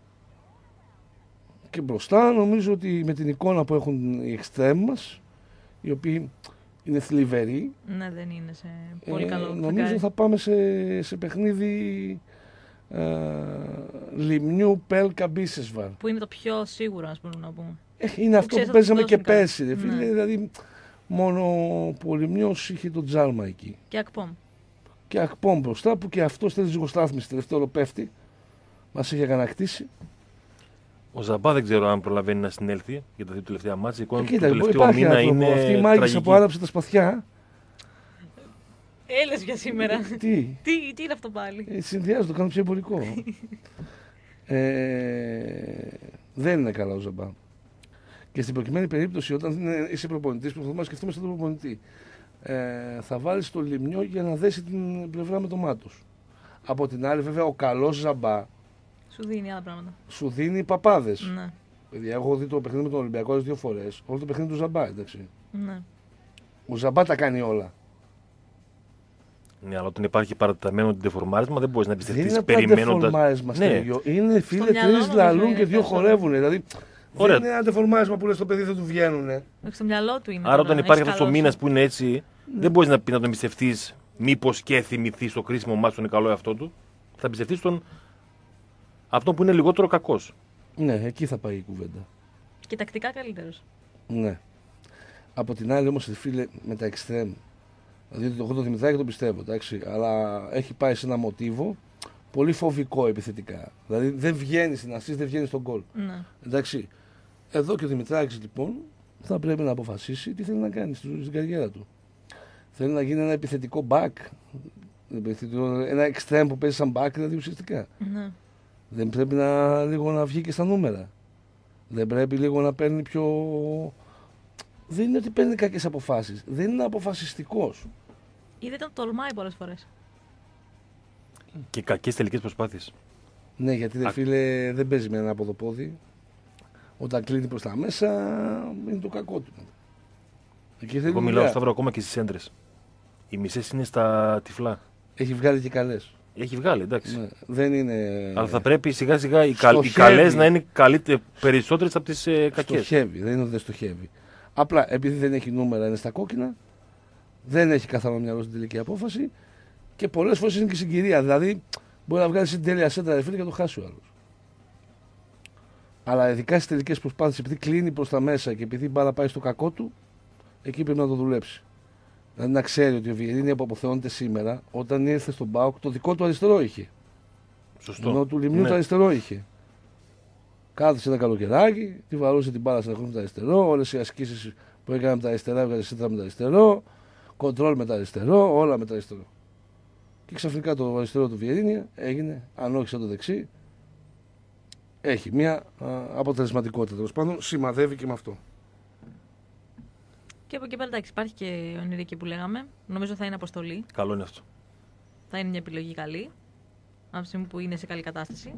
Και μπροστά νομίζω ότι με την εικόνα που έχουν οι εξτρέμ μας, οι οποίοι είναι θλιβεροί, Ναι, δεν είναι σε πολύ καλό νομίζω θα πάμε σε παιχνίδι Λιμνιού Πέλκα Μπίσεσβαρ. Που είναι το πιο σίγουρο, ας πούμε, να πούμε. Είναι αυτό ξέρεις που παίζαμε θα και τους δώσουν πέρσι. κάτι. Φίλε, Ναι. δηλαδή μόνο που ο Λιμνιός είχε τον Τζάλμα εκεί. Και Ακπόμ. Και Ακπόμ μπροστά που και αυτό θέλει ζυγοστάθμιση. Τελευταίο όλο πέφτει. Μας είχε αγανακτήσει. Ο Ζαμπά δεν ξέρω αν προλαβαίνει να συνέλθει για τα δύο τελευταία μάτια. Η εικόνα του Κοίτα, τελευταίου υπάρχει μήνα άνθρωπο. είναι Αυτή η μάγισσα τραγική. που άναψε τα σπαθιά. Έλες για σήμερα. Τι, Τι είναι αυτό πάλι. συνδυάζω, το κάνω πιο εμπορικό. Δεν είναι καλά ο Ζαμπά. Και στην προκειμένη περίπτωση, όταν είσαι προπονητής, που θα σκεφτούμε στον προπονητή, θα βάλεις το Λιμνιό για να δέσει την πλευρά με το μάτος. Από την άλλη, βέβαια, ο καλός Ζαμπά Σου δίνει άλλα πράγματα. σου δίνει παπάδες. Ναι. Παιδιά, έχω δει το παιχνίδι με τον Ολυμπιακό δύο φορές. Όλο το παιχνίδι του Ζαμπά, εντάξει. Ναι. Ο Ζαμπά τα κάνει όλα. Ναι, αλλά όταν υπάρχει παρατεταμένο τεφορμάρισμα δεν μπορεί να Δεν εμπιστευτεί είναι απλά περιμένοντα. τεφορμάρισμα, Στέλιο. Είναι φίλε μυαλό τρεις νομίζω λαλούν είναι και δύο περισσότερο. χορεύουν. Δηλαδή Ωραία. δεν είναι ένα τεφορμάρισμα που λες το παιδί δεν του βγαίνουνε. Όχι, στο μυαλό του είναι. Άρα, τώρα, όταν υπάρχει έχει αυτό ο καλό μήνα σου. που είναι έτσι, δεν μπορεί να τον εμπιστευτεί. Μήπω και θυμηθεί στο κρίσιμο μάτι τον καλό εαυτό του. Θα εμπιστευτεί τον αυτό που είναι λιγότερο κακό. Ναι, εκεί θα πάει η κουβέντα. Και τακτικά καλύτερο. Ναι. Από την άλλη όμως, φίλε, με τα εξτρέμ. Δηλαδή, εγώ το Δημητράκη το πιστεύω, εντάξει, αλλά έχει πάει σε ένα μοτίβο πολύ φοβικό επιθετικά. Δηλαδή, δεν βγαίνει στην assist, δεν βγαίνει στον γκολ. Ναι. Εντάξει. Εδώ και ο Δημητράκης, λοιπόν, θα πρέπει να αποφασίσει τι θέλει να κάνει στην καριέρα του. Θέλει να γίνει ένα επιθετικό back. Ένα extreme που παίζει σαν back, δηλαδή ουσιαστικά. Ναι. Δεν πρέπει λίγο να βγει και στα νούμερα. Δεν πρέπει λίγο να παίρνει πιο. Δεν είναι ότι παίρνει κακές αποφάσεις. Δεν είναι αποφασιστικός. Ή δεν τον τολμάει πολλές φορές. Και κακέ τελικέ προσπάθειε. Ναι, γιατί δε φίλε δεν παίζει με ένα ποδοπόδι. Όταν κλείνει προς τα μέσα είναι το κακό του. Εκεί θέλει Εγώ μιλάω δουλειά. Σταύρο ακόμα και στι έντρε. Οι μισέ είναι στα τυφλά. Έχει βγάλει και καλές. Έχει βγάλει, εντάξει. Ναι, δεν είναι. Αλλά θα πρέπει σιγά σιγά οι Στοχεύει. καλέ να είναι περισσότερε από τι κακέ. Στοχεύει, δεν είναι ότι δεν στοχεύει. Απλά επειδή δεν έχει νούμερα, είναι στα κόκκινα, δεν έχει καθαρό μυαλό στην τελική απόφαση και πολλές φορές είναι και συγκυρία. Δηλαδή μπορεί να βγάλει την τέλεια σέντρα ρε φίλε και να το χάσει ο άλλος. Αλλά ειδικά στις τελικές προσπάθειες, επειδή κλείνει προς τα μέσα και επειδή η μπάλα πάει στο κακό του, εκεί πρέπει να το δουλέψει. Δηλαδή να ξέρει ότι ο Βιερίνη που αποθεώνεται σήμερα, όταν ήρθε στον ΠΑΟΚ, το δικό του αριστερό είχε. Σωστό. Ενώ του Λιμνιού Ναι. το αριστερό είχε. Κάθεσε ένα καλοκαιράκι, τη βαρούσε την μπάλα συνεχώς με το αριστερό, όλες οι ασκήσεις που έκανε με τα αριστερά έβγαλε σέντρα με το αριστερό, κοντρόλ με το αριστερό, όλα με το αριστερό. Και ξαφνικά το αριστερό του Βιερίνια έγινε, αν όχι σαν το δεξί, έχει μια αποτελεσματικότητα. Τέλος πάντων, σημαδεύει και με αυτό. Και από εκεί πέρα εντάξει, υπάρχει και ο Νηρίκη που λέγαμε. Νομίζω θα είναι αποστολή. Καλό είναι αυτό. Θα είναι μια επιλογή καλή. Από τη στιγμή που είναι σε καλή κατάσταση.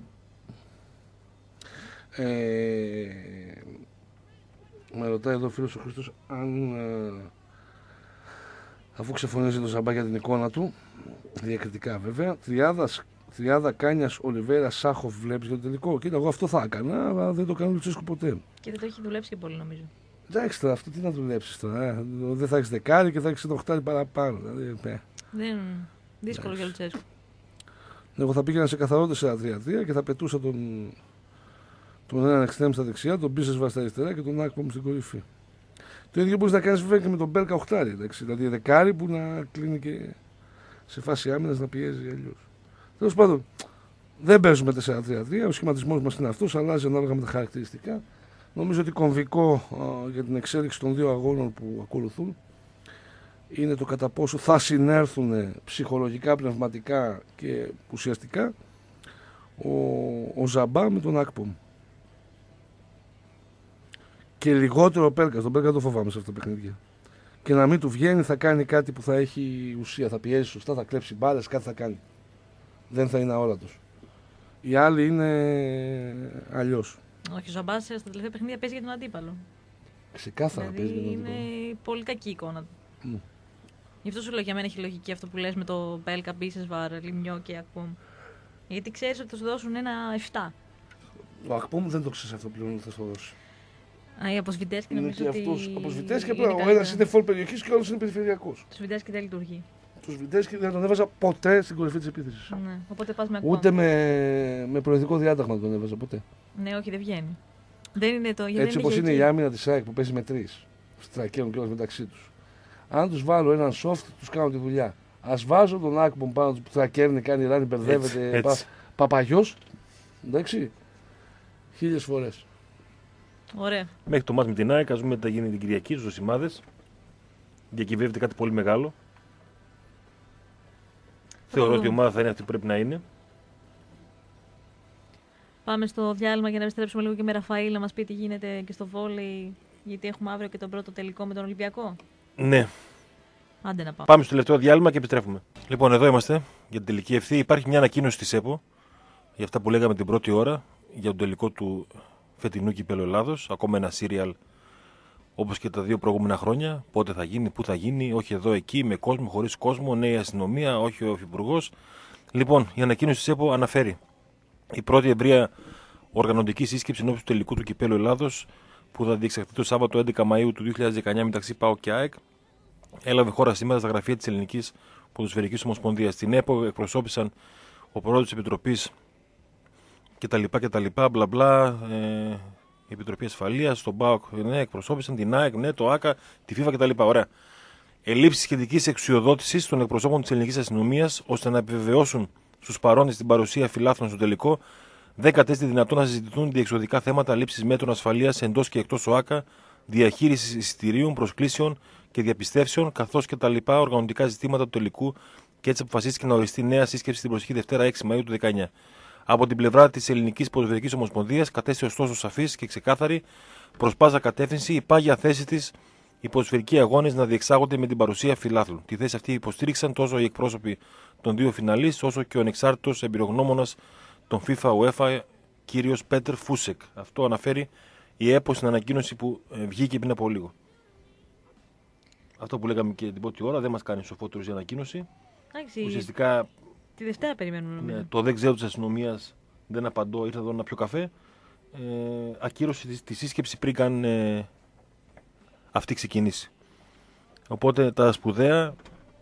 Με ρωτάει εδώ ο φίλος ο Χρήστος αν αφού ξεφωνίζει το Ζαμπά για την εικόνα του, διακριτικά βέβαια, τριάδα Κάνιας, Ολιβέρα, Σάχοφ βλέπεις για το τελικό. Κοίτα, εγώ αυτό θα έκανα, αλλά δεν το κάνω Λουτσέσκου ποτέ. Και δεν το έχει δουλέψει και πολύ νομίζω. Εντάξει τώρα, αυτό τι να δουλέψει τώρα. Δεν θα έχει δεκάρι και θα έχει ένα οχτάρι παραπάνω. Δηλαδή, Δεν... Δύσκολο για Λουτσέσκου. Εγώ θα πήγαινα σε καθαρό 4-3-3 και θα πετούσα τον έναν εξτρέμ στα δεξιά, τον Μπίσεσβαρ στα αριστερά και τον Ακπομ στην κορυφή. Το ίδιο μπορεί να κάνει βέβαια και με τον Μπέλκα οχτάρι. Εντάξει, δηλαδή δεκάρι που να κλείνει και σε φάση άμυνα να πιέζει αλλιώ. Τέλος πάντων, δεν παίζουμε 4-3-3. Ο σχηματισμός μας είναι αυτός, αλλάζει ανάλογα με τα χαρακτηριστικά. Νομίζω ότι κομβικό για την εξέλιξη των δύο αγώνων που ακολουθούν είναι το κατά πόσο θα συνέρθουν ψυχολογικά, πνευματικά και ουσιαστικά ο Ζαμπά με τον Ακπομ. Και λιγότερο ο Πέλκας. Τον Πέλκα το φοβάμαι σε αυτά τα παιχνίδια. Και να μην του βγαίνει, θα κάνει κάτι που θα έχει ουσία. Θα πιέζει σωστά, θα κλέψει μπάλες, κάτι θα κάνει. Δεν θα είναι αόρατος. Οι άλλοι είναι αλλιώς. Όχι, ο Ζαμπά στα τελευταία παιχνίδια παίζει για τον αντίπαλο. Ξεκάθαρα Δηλαδή παίζει για τον είναι αντίπαλο. πολύ κακή εικόνα. Γι' αυτό σου λέω, για μένα έχει λογική αυτό που λες με το Μπέλκα, Μπίσεσβαρ, Λιμιό και Ακπομ. Γιατί ξέρεις ότι θα σου δώσουν ένα 7. Ο Ακπομ δεν το ξέρει αυτό πλέον, θα το δώσει. Α, από Σβιντέσκι Είναι νομίζω και ότι. αυτός από Σβιντέσκι, είναι απλά ο καλύτερα. ένας είναι φόλ περιοχής και ο άλλος είναι περιφερειακός. Το Σβιντέσκι δεν λειτουργεί. Του Σβιντέσκι δεν τον έβαζα ποτέ στην κορυφή της επίθεσης. Ναι. Οπότε πας με Ακπομ. Ούτε με προεδρικό διάταγμα τον έβαζα ποτέ. Ναι, όχι, δεν βγαίνει. Δεν είναι το. Έτσι όπως είναι η άμυνα της ΑΕΚ που παίζει με τρεις. Στρακαίνουν κιόλας μεταξύ τους. Αν τους βάλω έναν soft, τους κάνω τη δουλειά. Ας βάζω τον Ακπομ πάνω του που τρακέρνει, κάνει ράνι, μπερδεύεται. Παπαγιός. Εντάξει. 1000 φορές. Ωραία. Μέχρι το μάτι με την ΑΕΚ, ας δούμε τι θα γίνει την Κυριακή στους Ζωσιμάδες. Διακυβεύεται κάτι πολύ μεγάλο. Θεωρώ ότι η ομάδα θα είναι αυτή που πρέπει να είναι. Πάμε στο διάλειμμα για να επιστρέψουμε λίγο και με Ραφαήλ να μας πει τι γίνεται και στο βόλεϊ. Γιατί έχουμε αύριο και τον πρώτο τελικό με τον Ολυμπιακό. Ναι. Άντε να πάμε. Πάμε στο τελευταίο διάλειμμα και επιστρέφουμε. Λοιπόν, εδώ είμαστε για την τελική ευθεία. Υπάρχει μια ανακοίνωση της ΕΠΟ για αυτά που λέγαμε την πρώτη ώρα για τον τελικό του φετινού κυπέλλου Ελλάδος. Ακόμα ένα σύριαλ όπως και τα δύο προηγούμενα χρόνια. Πότε θα γίνει, πού θα γίνει, όχι εδώ, εκεί, με κόσμο, χωρίς κόσμο, νέα αστυνομία, όχι ο υφυπουργός. Λοιπόν, η ανακοίνωση της ΕΠΟ αναφέρει η πρώτη ευρεία οργανωτική σύσκεψη ενώπιση του τελικού του κυπέλλου Ελλάδος που θα διεξαχθεί το Σάββατο 11 Μαΐου του 2019 μεταξύ ΠΑΟΚ και ΑΕΚ. Έλαβε χώρα σήμερα στα γραφεία της Ελληνικής Ποδοσφαιρικής Ομοσπονδίας. Στην ΕΠΟ εκπροσώπησαν ο πρόεδρος της Επιτροπής κτλ. Μπλα μπλα. Η Επιτροπή Ασφαλείας, τον ΠΑΟΚ, ναι, εκπροσώπησαν την ΑΕΚ, ναι, το ΆΚΑ, τη FIFA κτλ. Ωραία. Ελλείψη σχετικής εξουσιοδότησης των εκπροσώπων της Ελληνικής Αστυνομίας ώστε να επιβεβαιώσουν στους παρόντες την παρουσία φιλάθλων στο τελικό. Δεν κατέστη δυνατόν να συζητηθούν διεξοδικά θέματα λήψης μέτρων ασφαλείας εντός και εκτός ΟΑΚΑ, διαχείρισης εισιτηρίων, προσκλήσεων και διαπιστεύσεων, καθώς και τα λοιπά οργανωτικά ζητήματα του τελικού, και έτσι αποφασίστηκε να οριστεί νέα σύσκεψη την προσεχή Δευτέρα 6 Μαΐου του 2019. Από την πλευρά της Ελληνικής Ποδοσφαιρικής Ομοσπονδίας κατέστη ωστόσο σαφής και ξεκάθαρη προς πάσα κατεύθυνση η πάγια θέση της οι ποδοσφαιρικοί αγώνες να διεξάγονται με την παρουσία φιλάθλων. Τη θέση αυτή υποστήριξαν τόσο οι εκπρόσωποι των δύο φιναλίστ, όσο και ο ανεξάρτητος εμπειρογνώμονας των FIFA UEFA, κύριος Πέτρ Φούσεκ. Αυτό αναφέρει η ΕΠΟ στην ανακοίνωση που βγήκε πριν από λίγο. Αυτό που λέγαμε και την πρώτη ώρα, δεν μας κάνει σοφότερους η ανακοίνωση. Ουσιαστικά τη Δευτέρα περιμένουμε νομίζω. Ναι, το δεν ξέρω της αστυνομίας, δεν απαντώ, ήρθα εδώ να πιω καφέ. Ακύρωσε τη σύσκεψη πριν καν αυτή ξεκινήσει. Οπότε τα σπουδαία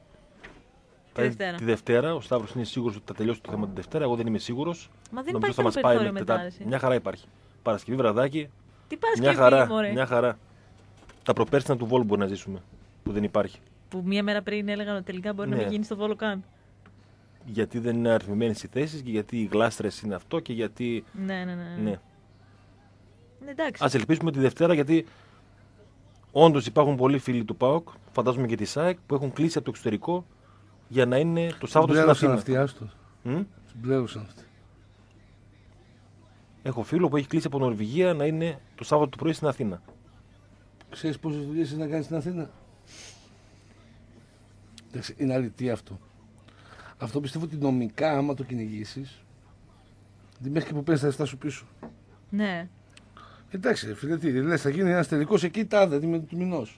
τη Δευτέρα. Ο Σταύρος είναι σίγουρος ότι θα τελειώσει το θέμα τη Δευτέρα. Εγώ δεν είμαι σίγουρος. Μα δεν νομίζω υπάρχει περιθώριο μετάρρηση. Μια χαρά υπάρχει. Παρασκευή, βραδάκι. Τι Παρασκευή, μια χαρά. Τα προπέρσινα του Βόλου μπορεί να ζήσουμε. Που δεν υπάρχει. Που μία μέρα πριν έλεγαν ότι τελικά μπορεί να μην γίνει στο Βόλο καν. Γιατί δεν είναι αριθμημένες οι θέσεις και γιατί οι γλάστρες είναι αυτό και γιατί. Ναι. Ας ελπίσουμε τη Δευτέρα, γιατί όντως υπάρχουν πολλοί φίλοι του ΠΑΟΚ, φαντάζομαι και τη ΣΑΕΚ, που έχουν κλείσει από το εξωτερικό για να είναι το Σάββατο στην Αθήνα. Συμπλέρωσαν αυτοί. Έχω φίλο που έχει κλείσει από Νορβηγία να είναι το Σάββατο το πρωί στην Αθήνα. Ξέρεις πόσες δουλειές είναι να κάνεις στην Αθήνα? Είναι αλήθεια αυτό. Αυτό πιστεύω ότι νομικά, άμα το κυνηγήσεις, δεν μέχρι και που παίρνεις τα λεφτά σου πίσω. Ναι. Εντάξει, φίλε, τι λες, θα γίνει ένας τελικός εκεί τάδε του μηνός.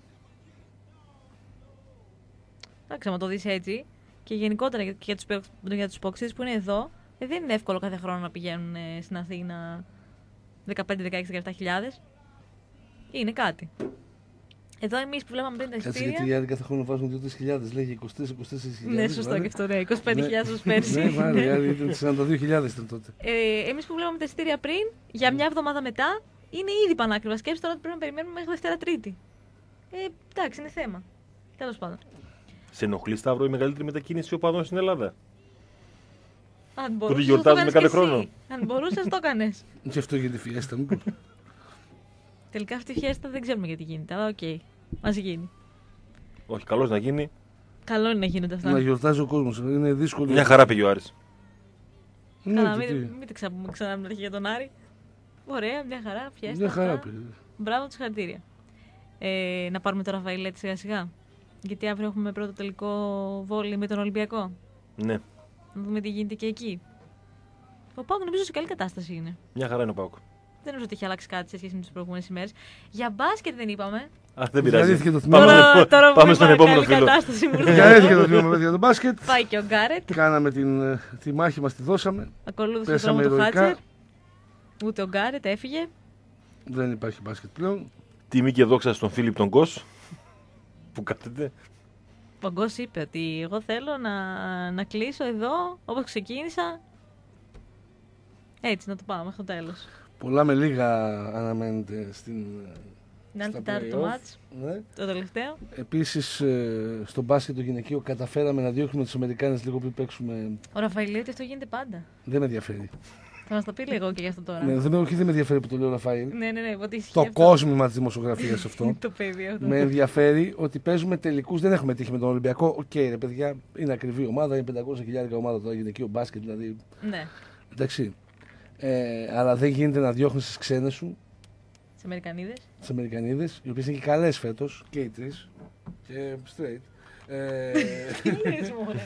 Εντάξει, άμα το δεις έτσι, και γενικότερα για τους ποξίδες που είναι εδώ, δεν είναι εύκολο κάθε χρόνο να πηγαίνουν στην Αθήνα 15, 16, 17 χιλιάδες. Είναι κάτι. Εδώ εμείς που βλέπαμε πριν τα Κάτσε εισιτήρια. γιατί οι άλλοι κάθε χρόνο βάζουν 2-3 χιλιάδες. Λέγει 23-24 Ναι, σωστό και αυτό, ναι. 25.000 ως πέρσι. Ναι, βάλε, οι άλλοι ήταν 42.000 ήταν τότε. Εμείς που βλέπαμε τα εισιτήρια πριν, για μια εβδομάδα μετά, είναι ήδη πανάκριβα. Σκέψτε τώρα ότι πρέπει να περιμένουμε μέχρι Δευτέρα-Τρίτη. Εντάξει, είναι θέμα. Τέλος πάντων. Σε ενοχλεί, Σταύρο, η μεγαλύτερη μετακίνηση οπαδών στην Ελλάδα? Αν Που τη μπορούσες, γιορτάζουμε το κάθε έκανες χρόνο. κι εσύ. Αν μπορούσες, το έκανες. Και αυτό για τη φιέστα μου. Τελικά αυτή η φιέστα δεν ξέρουμε γιατί γίνεται, αλλά οκ. Ας γίνει. Όχι, καλώς να γίνει. Καλό είναι να γίνονται αυτά. Να γιορτάζει ο κόσμος. Είναι δύσκολο. Μια χαρά πήγε ο Άρης. Ναι, Καλά, και τι. μην τα ξαπούμε ξανά με την αρχή για τον Άρη. Ωραία, μια χαρά, φιέστα. Μια χαρά αυτά. πήγε. Μπράβο, τους χαρακτήρια. Να πάρουμε το Ραφαήλ σιγά σιγά. Γιατί αύριο έχουμε πρώτο τελικό βόλι με τον Ολυμπιακό. Ναι, Να δούμε τι γίνεται και εκεί. Ο Πάοκ νομίζω σε καλή κατάσταση είναι. μια χαρά είναι ο ΠΑΟΚ. Δεν νομίζω ότι έχει αλλάξει κάτι σε σχέση με τις προηγούμενες ημέρες. Για μπάσκετ δεν είπαμε. Α, δεν πειράζει. Διαλύθηκε το τμήμα. Τώρα Πάμε που στον είπα επόμενο καλή φίλο. κατάσταση μου ήρθε. Διαλύθηκε το τμήμα παιδιά, το μπάσκετ. Πάει και ο Γκάρετ. Κάναμε τη μάχη μας, τη δώσαμε. Ακολούθησε Πέσαμε τον δρόμο του ηρωικά. Χάτσερ. Ούτε ο Γκάρετ έφυγε. Δεν υπάρχει μπάσκετ πλέον. Τιμή και δόξα στον Φίλιπ τον Κος που κάθεται. Ο Γκος είπε ότι εγώ θέλω να κλείσω εδώ όπως ξεκίνησα. Έτσι, να το πάω μέχρι το τέλος. Πολλά με λίγα αναμένεται στην. Να είναι στα Τετάρτη το play-off. μάτς, Ναι. το τελευταίο. Επίσης στο μπάσκετ το γυναικείο καταφέραμε να διώχνουμε τους Αμερικάνες λίγο πριν παίξουμε. Ο Ραφαήλ λέει ότι αυτό γίνεται πάντα. Δεν με ενδιαφέρει. Θα μας το πει λίγο και γι' αυτό τώρα. Ναι, όχι, δεν με ενδιαφέρει που το λέει ο Ραφαήλ. Ναι, ότι ισχύει Το αυτό. κόσμημα της δημοσιογραφίας αυτό. Το παιδί αυτό. Με ενδιαφέρει ότι παίζουμε τελικούς. Δεν έχουμε τύχει με τον Ολυμπιακό. Οκ, ρε παιδιά, είναι ακριβή ομάδα. Είναι 500.000 ομάδα το γυναικείο μπάσκετ. Δηλαδή. Ναι, Εντάξει. Αλλά δεν γίνεται να διώχνεις τις ξένες σου, τις Αμερικανίδες. τις Αμερικανίδες, οι οποίες είναι και καλές φέτος. Και οι τρεις. Και straight. Τι λες, μωρέ.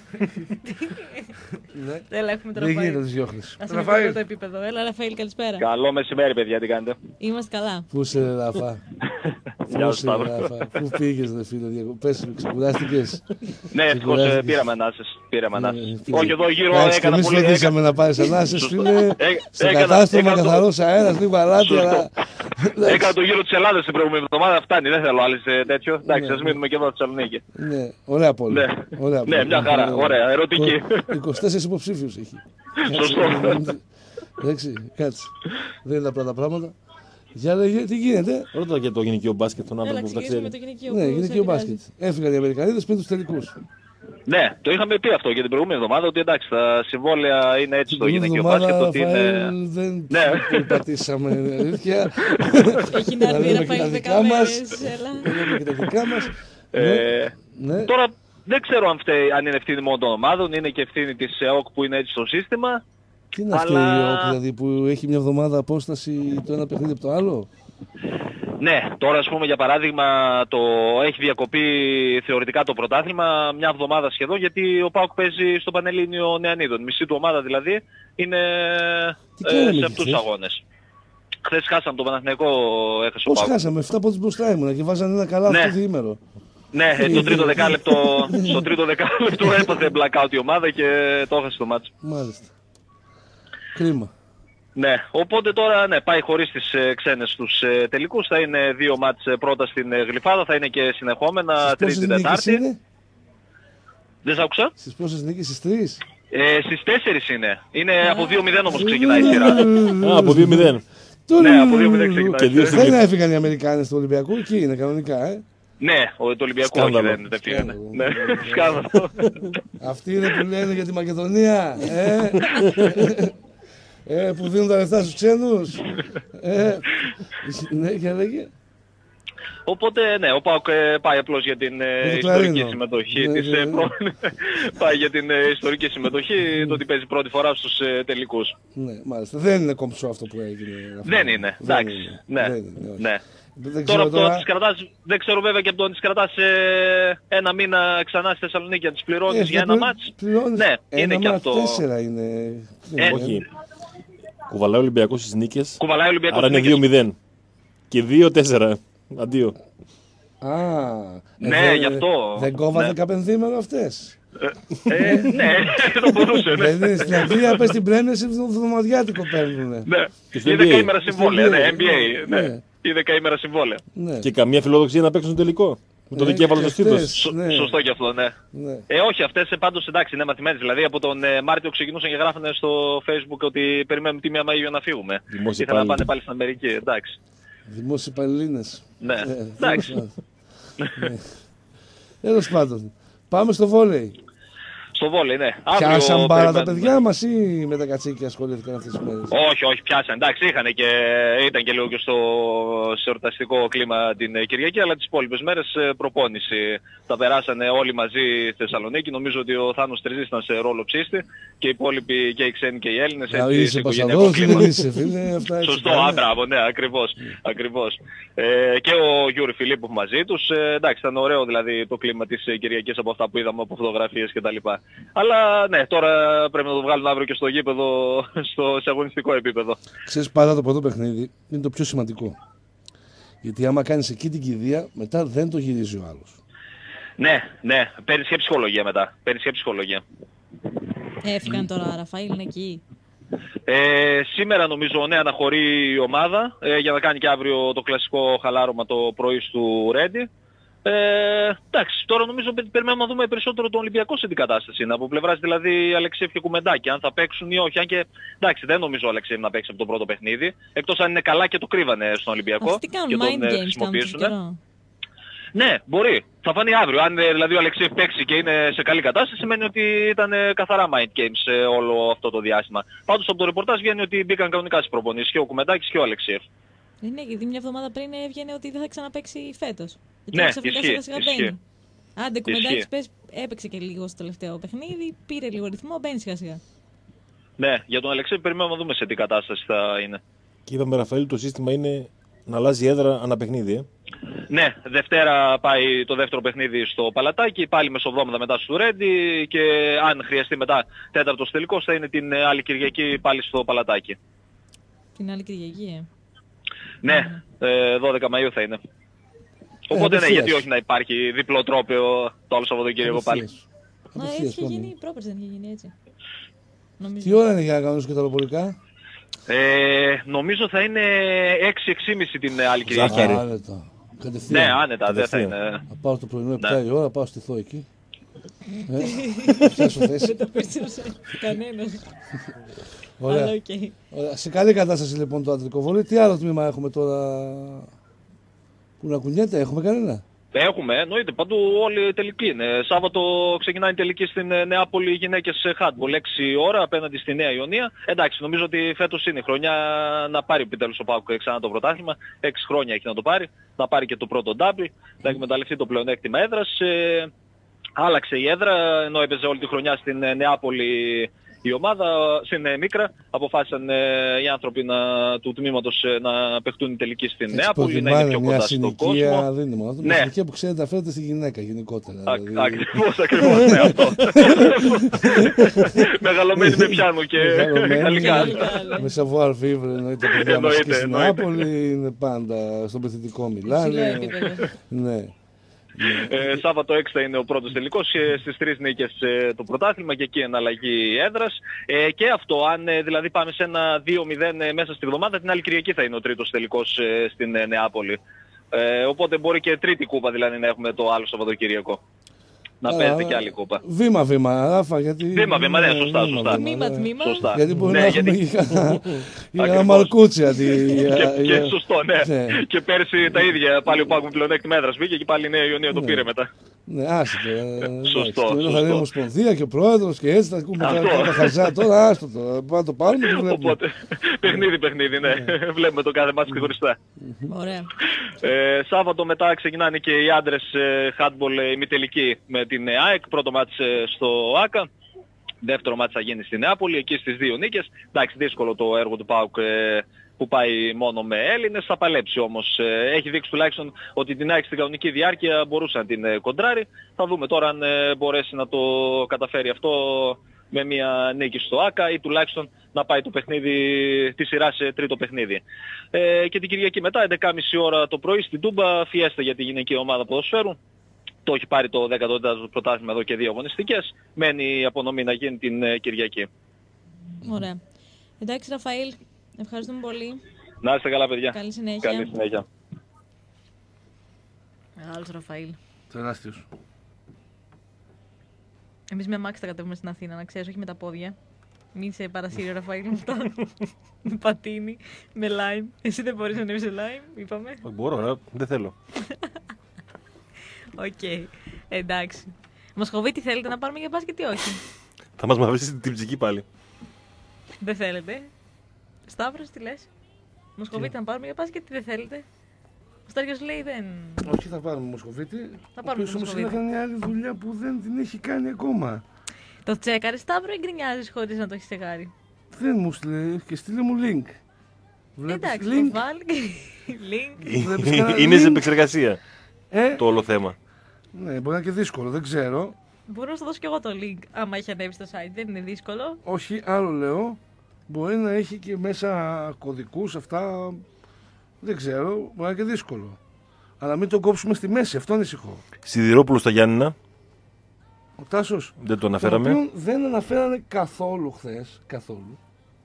Ναι. Έλα, έχουμε τον Δεν γίνεται να Ραφαήλ. τις διώχνεις. Ας είναι το επίπεδο. Έλα, Ραφαήλ, καλησπέρα. Καλό μεσημέρι, παιδιά, τι κάνετε. Είμαστε καλά. Πού είσαι, ρε Ραφά. Γεια σου, Σταύρο. Πού πήγες, ρε φίλε, πες, ξεκουράστηκες. Ναι, ευτυχώς Ξεκουράστηκες. πήραμε ανάσες. Πήραμε ανάσες. Ναι, Όχι, εδώ γύρω εντάξει, και έκανα εμείς πολύ. φροντίσαμε να πάρεις ανάσες, φίλε. Στο έκανα- κατάστρωμα έκανα το- καθαρός αέρας, λίγο αλάτι, Σωστό. αλλά. Έκανα το γύρο της Ελλάδας την προηγούμενη εβδομάδα, φτάνει, δεν θέλω άλλες τέτοιο. Εντάξει, ας μείνουμε και εδώ στη Θεσσαλονίκη. Ναι, ωραία πόλη. Ναι. Ωραία Ναι, πόλη. μια χαρά, ωραία, ερωτική. 24 υποψήφιους έχει. Σωστό. Εντάξει, κάτσε. Δεν είναι απλά τα πράγματα. Για λέγε, τι γίνεται. Ρώτα και το γυναικείο μπάσκετ τον Έλα, άνθρωπο που τα ξεκινήσουμε με ξέρει. το γυναικείο. Ναι, που σε γυναικείο επηρεάζει. μπάσκετ. Έφυγαν οι Αμερικανίδες πριν τους τελικούς. Ναι, το είχαμε πει αυτό και την προηγούμενη εβδομάδα ότι εντάξει, τα συμβόλαια είναι έτσι στο γυναικείο μπάσκετ. Ότι είναι... Δεν Ναι. πατήσαμε, είναι αλήθεια. Έχει να Να έρθει η δούμε και τα Ραφαήλ δικά 10 μας. μέρες. Έλα. Είδαμε και τα δικά μας. Ε, Ναι. Τώρα δεν ξέρω αν είναι ευθύνη μόνο των ομάδων, είναι και ευθύνη της ΕΟΚ που είναι έτσι στο σύστημα. Τι είναι αυτή η αλλά- ΟΚ, δηλαδή που έχει μια εβδομάδα απόσταση το ένα παιχνίδι από το άλλο. Ναι, τώρα ας πούμε για παράδειγμα έχει διακοπεί θεωρητικά το πρωτάθλημα μια εβδομάδα σχεδόν γιατί ο ΠΑΟΚ παίζει στο Πανελλήνιο Νεανίδων. Μισή του ομάδα δηλαδή είναι Τι κάναμε σε και αυτούς τους χθες? αγώνες. Χθες χάσαμε τον Παναθηναϊκό, έχασε ο Πώς ΠΑΟΚ. χάσαμε, 7 πόντους μπροστά ήμουνα και βάζανε ένα καλά Ναι. αυτό διήμερο. Ναι, το τρίτο δεκάλεπτο, στο τρίτο δεκάλεπτο έπαθε blackout η ομάδα και το έχασε το μάτς. Μάλιστα. Κρίμα. Ναι, οπότε τώρα ναι, πάει χωρίς τις ξένες στους τελικούς. Θα είναι 2 μάτς πρώτα στην Γλυφάδα, θα είναι και συνεχόμενα Στις πόσες Τρίτη, νίκες Τετάρτη. είναι? Δεν σ' άκουσα. Στις πόσες νίκες, στις 3? Στις 4 είναι. Είναι από 2-0 όμως ξεκινάει η σειρά. Α, από 2-0. Ναι, από 2-0 ξεκινάει. Και δύο Δεν έφυγαν οι Αμερικάνες του Ολυμπιακού, εκεί είναι κανονικά, Ναι, το Ολυμπιακό όχι, Σκάνδαλο. δεν φύγανε. Σκάνδαλο. Ναι, σκάνδαλο. Αυτοί είναι που λένε για τη Μακεδονία, που δίνουν τα λεφτά στους ξένους. Ναι, και λέγε. Οπότε ναι, ο ΠΑΟΚ πάει απλώς για την το ιστορική κλαρίνο. συμμετοχή Ναι, της. ναι. Πάει για την ιστορική συμμετοχή, το ότι παίζει πρώτη φορά στους τελικούς. Ναι, μάλιστα. Δεν είναι κομψό αυτό που έγινε. Δεν είναι, Δεν εντάξει. είναι. Ναι, Δεν είναι, όχι. ναι. Δεν Τώρα ξέρω από το ότι τις κρατάς, δεν ξέρω βέβαια και από το ότι τις κρατάς ένα μήνα ξανά στη Θεσσαλονίκη να τις πληρώνεις για ένα μάτς. Πληρώνεις Ναι, είναι ένα και μάτς, αυτό. 4 είναι. Όχι. Κουβαλάει ο Ολυμπιακός στις νίκες, Κουβαλάει ο Ολυμπιακός άρα είναι νίκες. 2-0. Και 2-4. Αντίο. Α, Ναι, γι' αυτό. Δεν κόβατε Ναι. καπενθήμερο αυτές. Ναι, το μπορούσε. Ναι. Δεν είναι στην Αγγλία, πες στην Πρέμιερ, βδομαδιάτικο παίρνουνε. Ναι. Και στο Είναι NBA. δεκαήμερα συμβόλαια, ναι, NBA. Ναι. ή δεκαήμερα συμβόλαια. Ναι. Και καμία φιλοδοξία να παίξουν τελικό. Με το δικέφαλο και του Στίδος. αυτές, ναι. Σωστό και αυτό, ναι. Ναι. Όχι, αυτές πάντως εντάξει, είναι μαθημένες. Δηλαδή από τον Μάρτιο ξεκινούσαν και γράφανε στο Facebook ότι περιμένουμε τη 1 Μαΐου να φύγουμε. Δημόσιοι Ήθελαν να υπάλληλοι. πάνε πάλι στην Αμερική, εντάξει. Δημόσιοι υπαλλήλινες. Ναι, εντάξει. Τέλος πάντων. Πάμε στο βόλεϊ. Στο βόλεϊ, ναι. Πιάσαν μπάλα τα περιμένουμε. παιδιά μας ή με τα κατσίκια ασχολήθηκαν αυτές τις μέρες? Όχι, πιάσαν. Εντάξει, ήταν και λίγο και σε εορταστικό κλίμα την Κυριακή, αλλά τις υπόλοιπες μέρες προπόνηση. Τα περάσανε όλοι μαζί στη Θεσσαλονίκη. Νομίζω ότι ο Θάνος Τριζής ήταν σε ρόλο ψήστη και οι υπόλοιποι και οι ξένοι και οι Έλληνες. Δηλαδή είσαι πασαδός ή δεν είσαι, φίλε? Αυτά έτσι Σωστό, πάνε. μπράβο, ναι, ακριβώς. Και ο Γιούρι Φιλίππου μαζί τους. Εντάξει, ήταν ωραίο δηλαδή το κλίμα της Κυριακής από αυτά που είδαμε από φωτογραφίες κτλ. Αλλά ναι, τώρα πρέπει να το βγάλουν αύριο και στο γήπεδο, σε αγωνιστικό επίπεδο. Ξέρεις, πάντα το πρώτο παιχνίδι είναι το πιο σημαντικό. Γιατί άμα κάνεις εκεί την κηδεία, μετά δεν το γυρίζει ο άλλος. Ναι, παίρνεις και ψυχολογία μετά. Έφυγαν τώρα, Ραφαήλ είναι εκεί. Σήμερα νομίζω ναι αναχωρεί η ομάδα για να κάνει και αύριο το κλασικό χαλάρωμα το πρωί του Ρέντι. Εντάξει, τώρα νομίζω περιμένουμε να δούμε περισσότερο τον Ολυμπιακό σε την κατάσταση. Από πλευράς δηλαδή Αλεξίευ και Κουμεντάκη, αν θα παίξουν ή όχι. Αν και εντάξει, δεν νομίζω ο Αλεξίευ να παίξει από το πρώτο παιχνίδι. Εκτός αν είναι καλά και το κρύβανε στον Ολυμπιακό. Αυτοί κάνουν και mind τον games, χρησιμοποιήσουν. κάνουν Ναι, μπορεί. Θα φανεί αύριο. Αν δηλαδή ο Αλεξίευ παίξει και είναι σε καλή κατάσταση, σημαίνει ότι ήταν καθαρά mind games όλο αυτό το διάστημα. Πάντως από το ρεπορτάζ βγαίνει ότι μπήκαν κανονικά στις προπονήσεις και ο Κουμεντάκης και ο Αλεξίευ. Ναι, γιατί μια εβδομάδα πριν έβγαινε ότι δεν θα ξαναπαίξει φέτος. Γιατί Ναι, ξαφνικά ισχύει, σιγά σιγά μπαίνει. Άντε, Κουμεντάκης Ισχύει. πες, έπαιξε και λίγο στο τελευταίο παιχνίδι, πήρε λίγο ρυθμό, μπαίνει σιγά σιγά. Ναι, για τον Αλεξίευ περιμένουμε να δούμε σε τι κατάσταση θα είναι. Και είπαμε, Ραφαήλ, το σύστημα είναι να αλλάζει έδρα ανά παιχνίδι. Ναι, Δευτέρα πάει το δεύτερο παιχνίδι στο Παλατάκι, πάλι μεσοβδόμαδα μετά στο Ρέντι και αν χρειαστεί μετά τέταρτος τελικός θα είναι την άλλη Κυριακή πάλι στο Παλατάκι. Την άλλη Κυριακή, Ναι, 12 Μαΐου θα είναι. Οπότε ναι, απευθείας. γιατί όχι να υπάρχει διπλό τρόπαιο το άλλο Σαββατοκύριακο πάλι. Απευθείας. Μα Απευθείας έτσι είχε πάμε. γίνει, πρόπερς δεν είχε γίνει έτσι. Νομίζω. Τι ώρα είναι για να κάνουν και τα λοπολικά? Νομίζω θα είναι 6-6.30 την άλλη Κυριακή. Ζάχαρη. Άνετα. Κατευθείαν. Ναι, άνετα, δεν θα Κατευθείαν. είναι. Να πάω το πρωινό 7 Ναι. η ώρα, πάω στηθώ εκεί. Να πιάσω θέση. Δεν το πίστεψε κανένας. Ωραία. Αλλά οκ. Ωραία. Σε καλή κατάσταση λοιπόν το αντρικό βόλεϊ. Τι άλλο τμήμα έχουμε τώρα που να κουνιέται, έχουμε κανένα? Έχουμε, εννοείται, παντού όλοι τελικοί είναι. Σάββατο ξεκινάει η τελική στην Νεάπολη γυναίκες handball, 6 ώρα απέναντι στη Νέα Ιωνία. Εντάξει, νομίζω ότι φέτος είναι η χρονιά να πάρει επιτέλους ο ΠΑΟΚ ξανά το πρωτάθλημα. 6 χρόνια έχει να το πάρει, να πάρει και το πρώτο double, να εκμεταλλευτεί το πλεονέκτημα έδρας. Άλλαξε η έδρα, ενώ έπαιζε όλη τη χρονιά στην Νεάπολη η ομάδα, στην Μίκρα. Αποφάσισαν οι άνθρωποι του τμήματος να παιχτούν η τελική στην Νεάπολη, να είναι πιο μια κοντά στον κόσμο. συνοικία, δεν είναι μόνο αυτό, μια Ναι. συνοικία που ξέρετε αφαίρεται στη γυναίκα γενικότερα. δηλαδή. Ακριβώς, ναι, αυτό. Μεγαλωμένοι με πιάνουν και Μεγαλωμένοι. γαλλικά. Με savoir vivre εννοείται τα παιδιά μας και Εννοείται, στην εννοείται. Νεάπολη, είναι πάντα στον πληθυντικό Υψηλό μιλάνε. επίπεδο. Ναι. Σάββατο 6 θα είναι ο πρώτος τελικός, στις 3 νίκες το πρωτάθλημα και εκεί εναλλαγή έδρας. Και αυτό, αν δηλαδή πάμε σε ένα 2-0 μέσα στη βδομάδα, την άλλη Κυριακή θα είναι ο τρίτος τελικός στην Νεάπολη. Οπότε μπορεί και τρίτη κούπα δηλαδή να έχουμε το άλλο Σαββατοκύριακο. Να Άρα, παίζετε και άλλη κούπα. Βήμα-βήμα, Ράφα, γιατί... Βήμα-βήμα, ναι, σωστά, βήμα, σωστά. βήμα, ναι. Τμήμα-τμήμα. Σωστά. Γιατί μπορεί Ναι, να έχουμε γιατί- για ένα Ακριβώς. μαρκούτσι αντί... Και σωστό, ναι. Ναι. Και πέρσι τα ίδια. Πάλι ο Πάκου με πλεονέκτημα έδρας βγήκε και πάλι η Νέα Ιωνία το Ναι. πήρε μετά. Ναι, άστο. Σωστό, Και μετά θα σωστό. είναι η Ομοσπονδία και ο Πρόεδρος και έτσι θα ακούμε Αυτό. τα χαζά. Τώρα άστο το. Πάμε να το πάρουμε και βλέπουμε. Οπότε, παιχνίδι, ναι. Βλέπουμε το κάθε μάτς ξεχωριστά. Ωραία. Σάββατο μετά ξεκινάνε και οι άντρες handball ημιτελική με την ΑΕΚ. Πρώτο μάτς στο ΆΚΑ. Δεύτερο μάτς θα γίνει στη Νεάπολη, εκεί στις 2 νίκες. Εντάξει, δύσκολο το έργο του ΠΑΟΚ που πάει μόνο με Έλληνες. Θα παλέψει όμως. Έχει δείξει τουλάχιστον ότι την ΑΕΚ στην κανονική διάρκεια μπορούσε να την κοντράρει. Θα δούμε τώρα αν μπορέσει να το καταφέρει αυτό με μια νίκη στο ΆΚΑ ή τουλάχιστον να πάει το παιχνίδι τη σειρά σε τρίτο παιχνίδι. Και την Κυριακή μετά, 11.30 ώρα το πρωί στην Τούμπα, φιέστα για τη γυναική ομάδα ποδοσφαίρου. Το έχει πάρει το 14ο πρωτάθλημα εδώ και 2 αγωνιστικές. Μένει η απονομή να γίνει την Κυριακή. Ωραία. Εντάξει, Ραφαήλ, ευχαριστούμε πολύ. Να είστε καλά παιδιά. Καλή συνέχεια. Καλή συνέχεια. Μεγάλος Ραφαήλ. Τεράστιος. Εμείς με αμάξι τα κατέβουμε στην Αθήνα, να ξέρεις, όχι με τα πόδια. Μην σε παρασύρει ο Ραφαήλ με αυτά. Με πατίνι, με lime. Εσύ δεν μπορείς να ανέβεις σε lime, είπαμε. Μπορώ, αλλά δεν θέλω. Οκ. Εντάξει. Μοσχοβίτη θέλετε να πάρουμε για μπάσκετ ή όχι? Θα μας μαθήσει την ψυχή πάλι. Δεν θέλετε. Σταύρος, τι λες? Μοσχοβίτη να πάρουμε για μπάσκετ ή δεν θέλετε? Ο Στάργιος λέει δεν. Όχι, θα πάρουμε Μοσχοβίτη. Θα πάρουμε Όμως Μοσχοβίτη. είναι μια άλλη δουλειά που δεν την έχει κάνει ακόμα. Το τσέκαρες, Σταύρο, ή γκρινιάζεις χωρίς να το έχεις τσεκάρει? Δεν μου στείλε και στείλε μου link. Βλέπεις Εντάξει, link. το βάλει. Link. Βλέπεις κανένα Είναι σε link? επεξεργασία Το όλο θέμα. Ναι, μπορεί να είναι και δύσκολο, δεν ξέρω. Μπορώ να σου δώσω κι εγώ το link, άμα έχει ανέβει στο site. Δεν είναι δύσκολο. Όχι, άλλο λέω. Μπορεί να έχει και μέσα κωδικούς, αυτά. Δεν ξέρω, μπορεί να είναι και δύσκολο. Αλλά μην τον κόψουμε στη μέση, αυτό ανησυχώ. Σιδηρόπουλο στα Γιάννηνα. Ο Τάσος, Δεν το τον αναφέραμε. οποίον δεν αναφέρανε καθόλου χθες, καθόλου.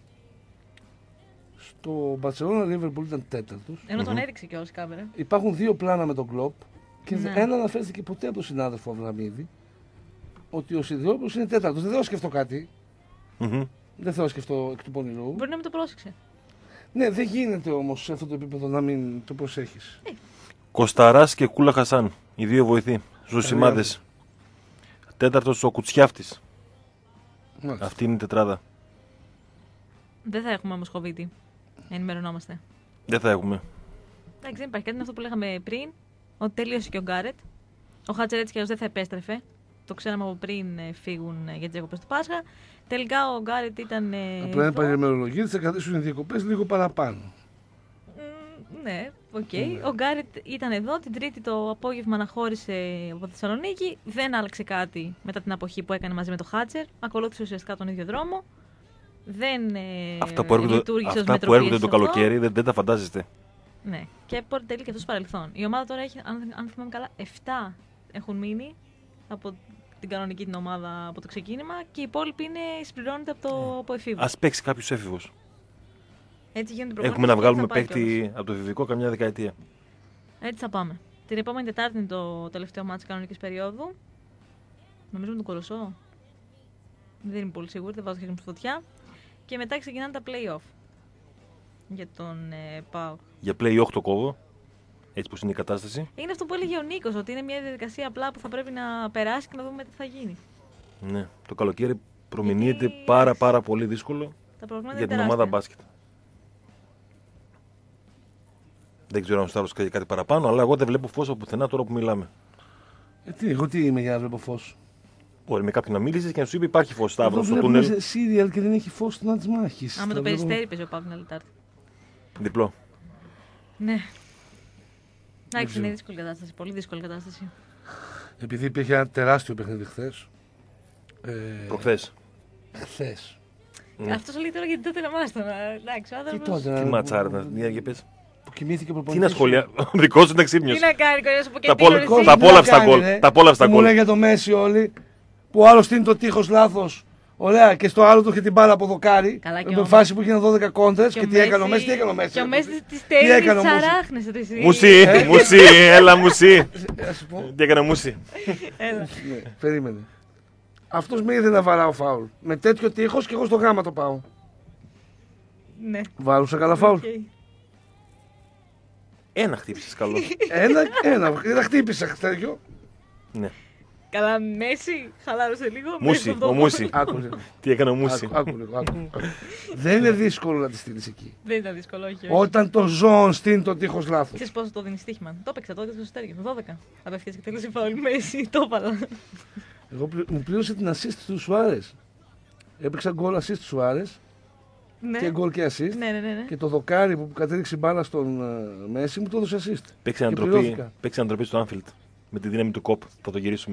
Στο Μπαρσελόνα Λίβερπουλ ήταν τέταρτος. Ενώ τον έδειξε και η κάμερα. Υπάρχουν δύο πλάνα με τον Κλοπ και Ναι. δεν αναφέρθηκε ποτέ από τον συνάδελφο Αβραμίδη ότι ο Σιδηρόπουλος είναι τέταρτος. Δεν θέλω να σκεφτώ κάτι. Μμμ. Δεν θέλω να σκεφτώ εκ του πονηρού. Μπορεί να μην το πρόσεξε. Ναι, δεν γίνεται όμως σε αυτό το επίπεδο να μην το προσέχεις. Κοσταράς και Κούλα Χασάν. Οι δύο βοηθοί. Ζωσιμάδες. Τέταρτος ο Κουτσιάφτης. Μάλιστα. Αυτή είναι η τετράδα. Δεν θα έχουμε Μοσχοβίτη. Ενημερωνόμαστε. Δεν θα έχουμε. Εντάξει, δεν υπάρχει κάτι. Είναι αυτό που λέγαμε πριν. Ότι τελείωσε και ο Γκάρετ. Ο Χάτσερ έτσι κι αλλιώς δεν θα επέστρεφε. Το ξέραμε από πριν φύγουν για τις διακοπές του Πάσχα. Τελικά ο Γκάρετ ήταν. Απλά εδώ. είναι ημερολογία, θα κρατήσουν οι διακοπές λίγο παραπάνω. Ναι, οκ. Ναι. Ο Γκάρετ ήταν εδώ. Την Τρίτη το απόγευμα αναχώρησε από τη Θεσσαλονίκη. Δεν άλλαξε κάτι μετά την αποχή που έκανε μαζί με το Χάτσερ. Ακολούθησε ουσιαστικά τον ίδιο δρόμο. Δεν Αυτά που έρχονται, λειτουργήσε ως αυτά που μετροπίεση έρχονται το αυτό. καλοκαίρι δεν τα φαντάζεστε. Ναι. Και πότε τελεί και αυτό στο παρελθόν. Η ομάδα τώρα έχει, αν θυμάμαι καλά, 7 έχουν μείνει από την κανονική την ομάδα από το ξεκίνημα και οι υπόλοιποι συμπληρώνονται από εφήβους. Ας παίξει κάποιος έφηβος. Έτσι γίνονται οι προπονήσεις Έχουμε να και βγάλουμε έτσι θα πάει παίκτη από το εφηβικό καμιά δεκαετία. κιόλας. Έτσι θα πάμε. Την επόμενη Τετάρτη είναι το τελευταίο μάτς κανονικής περίοδου. Νομίζω με τον Κολοσσό. Δεν είμαι πολύ σίγουρη, δεν βάζω χέρι μου στη φωτιά. Και μετά ξεκινάνε τα play-off για τον ΠΑΟΚ. Για play 8 κόβω. Έτσι πως είναι η κατάσταση. Είναι αυτό που έλεγε ο Νίκος, ότι είναι μια διαδικασία απλά που θα πρέπει να περάσει και να δούμε τι θα γίνει. Ναι. Το καλοκαίρι προμηνύεται Γιατί- πάρα πολύ δύσκολο Τα προβλήματα για είναι την ομάδα τεράστια. μπάσκετ. Δεν ξέρω αν ο Σταύρος κάνει κάτι παραπάνω, αλλά εγώ δεν βλέπω φως από πουθενά τώρα που μιλάμε. Εγώ τι είμαι για να βλέπω φως. Μπορεί με κάποιον να μίλησε και να σου είπε υπάρχει φως Σταύρο Εγώ στο βλέπω τούνελ. σε σύριαλ και δεν έχει φως στον της μάχης. Α, με το Θα βλέπω- Περιστέρι παίζει ο Παύλος την άλλη Τετάρτη. Διπλό. Ναι. Εντάξει, ξέρω. είναι δύσκολη κατάσταση. Πολύ δύσκολη κατάσταση. Επειδή υπήρχε ένα τεράστιο παιχνίδι χθες. Προχθές. Χθες. Ναι. Αυτό λέει τώρα γιατί τότε να μάθω. Εντάξει, ο Τι άνθρωπος... τότε, Τι ματσάρα να για πες. που κοιμήθηκε ο Τι προπονητής να σχολιά. Ο δικός σου ήταν ξύπνιος. Τι να κάνει, κοριός από Τα και πόλα- εσύ. τα απόλαυσα τα γκολ. Τα απόλαυσα τα Μου γκολ. λέει για το Μέση όλοι. Που ο άλλος στείνει το τείχος λάθος. Ωραία, και στο άλλο του είχε την μπάλα από δοκάρι. Καλά, και Με ο- φάση που έγιναν 12 κόντρες και ο τι έκανε ο Μέση- Μέση, τι έκανε ο Μέση. Και ο Μέση τη Τι στέλνει έκανε ο τις Μούση? αράχνες. ρε εσύ. Μουσί, μουσί, έλα μουσί. Να σου πω. Τι έκανε μουσί. Έλα. Ναι, περίμενε. Αυτός με είδε να βαράω φάουλ. Με τέτοιο τείχος και εγώ στο γάμα το πάω. Ναι. Βάρουσα καλά φάουλ. Οκ. Ένα χτύπησες καλό. Ένα χτύπησα τέτοιο. Ναι. Καλά, Μέση, χαλάρωσε λίγο. Μούσι, Μέση ο Μούσι. Άκου λίγο. Τι έκανε ο Μούσι. Άκου λίγο. Άκου. Δεν είναι δύσκολο να τη στείλεις εκεί. Δεν ήταν δύσκολο, όχι. όχι. Όταν το ζώον στείνει το τείχος λάθος. Ξέρεις πόσο το δίνει στοίχημα. Το έπαιξα τότε στο Στέργιο, 12. Απευθείας και τέλος η φάουλ Μέση, το έβαλα. Μου πλήρωσε την assist του Σουάρες. Έπαιξα γκολ assist του Σουάρες Ναι. και γκολ και assist. Ναι. Και το δοκάρι που κατέληξε η μπάλα στον Μέση μου το έδωσε assist. Παίξε Και πληρώθηκα. ανατροπή στο Άνφιλτ. Με τη δύναμη του κοπ. Θα το γυρίσουμε.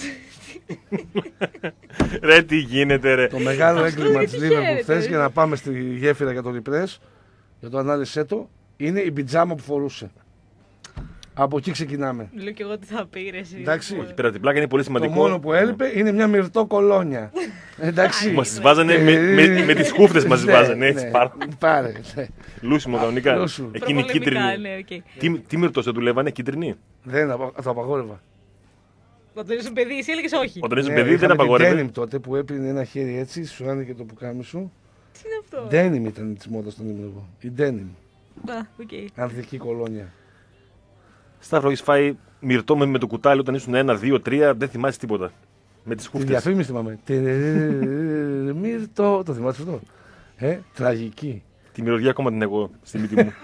Ρε τι γίνεται ρε. Το μεγάλο Αυτό έγκλημα γιατί της Liverpool χαίρεται, χθες ρε. για να πάμε στη γέφυρα για το Λιπρές, για το ανάλυσέ το, είναι η πιτζάμα που φορούσε. Από εκεί ξεκινάμε. Λέω κι εγώ τι θα πει ρε εσύ. Εντάξει. Όχι, πέρα από την πλάκα είναι πολύ Το σημαντικό. μόνο που έλειπε είναι μια μυρτό κολόνια. Εντάξει. Μας τις βάζανε με τις χούφτες μας τις Ναι, βάζανε. Έτσι, ναι. πάρα. Ναι. Λούσιμο κανονικά. Λούσου. Εκείνη η Προπολεμικά, κίτρινη. ναι, οκ. Τι μυρτό σε δουλεύανε, κίτρινη. Δεν το απαγόρευα. Όταν ήσουν παιδί, εσύ έλεγες όχι. Όταν είσαι Ναι, παιδί δεν είχαμε την απαγόρευε. denim τότε που έπαιρνε ένα χέρι έτσι, σου άνοιγε το πουκάμι σου. Τι είναι αυτό. Denim ήταν τη μόδα στον ήμουν εγώ. Η denim. Α, οκ. Ανθρική κολόνια. Σταύρο, έχεις φάει μυρτό με το κουτάλι όταν ήσουν 1, 2, 3, δεν θυμάσαι τίποτα. Με τις Τη χούφτες. διαφήμιση θυμάμαι. Μύρτο. Το θυμάσαι αυτό. Τραγική. Τη μυρωδιά ακόμα την εγώ στη μύτη μου.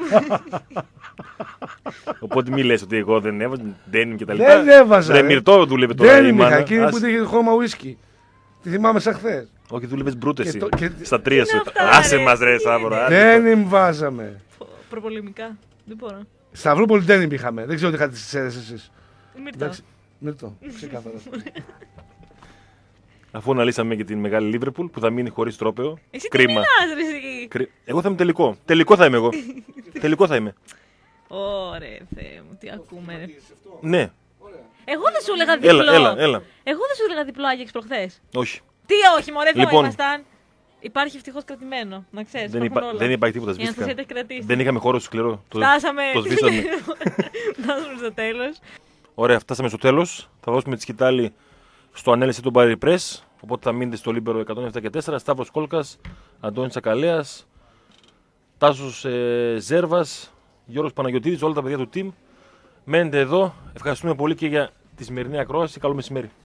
Οπότε μη λες ότι εγώ δεν έβαζα, denim και τα λοιπά. Δεν έβαζα. Ρε μυρτό δούλευε τώρα η Δεν μάνα. είχα. Εκείνη που Άσε. είχε χώμα ουίσκι. Τη θυμάμαι σαν χθε. Όχι, δούλευες μπρούτ εσύ. και- Στα 3 σου. αυτά, Άσε ρε, μας ρε τι Σταύρο. είναι. άντε. Δεν βάζαμε. Προπολεμικά. Δεν μπορώ. Σταυρούπολη denim είχαμε. Δεν ξέρω τι είχατε στι αίρε εσεί. Μυρτά. Μύρτο. Ξεκάθαρα. Αφού αναλύσαμε και την μεγάλη Λίβερπουλ που θα μείνει χωρίς τρόπαιο. Εσύ τι Κρίμα. μιλάς, ρε εσύ. Εγώ θα είμαι τελικό. Τελικό θα είμαι εγώ. Τελικό θα είμαι. Ωραία, Θεέ μου, τι ακούμε. Ρε. Ναι, Εγώ δεν σου έλεγα διπλό. έλα. Εγώ δεν σου έλεγα διπλό Άγιαξ προχθές. Όχι. Τι όχι, μωρέ, εδώ Λοιπόν. ήμασταν. Υπάρχει ευτυχώς κρατημένο, να ξέρεις. Δεν υπάρχει τίποτα. Η Αναστασία Σβήστηκα. τα έχει κρατήσει. Δεν είχαμε χώρο στο σκληρό. Φτάσαμε. Το σβήσαμε. Φτάσαμε στο τέλος. Ωραία, φτάσαμε στο τέλος. Θα δώσουμε τη σκητάλη στο Ανέλεση τον Πάρη Press. Οπότε θα μείνετε στο Λίμπερο 107 και 4. Σταύρος Κόλκας, Αντώνης Τσακαλέας, Τάσος Ζέρβας, Γιώργος Παναγιωτίδης, όλα τα παιδιά του team. Μένετε εδώ. Ευχαριστούμε πολύ και για τη σημερινή ακρόαση. Καλό μεσημέρι.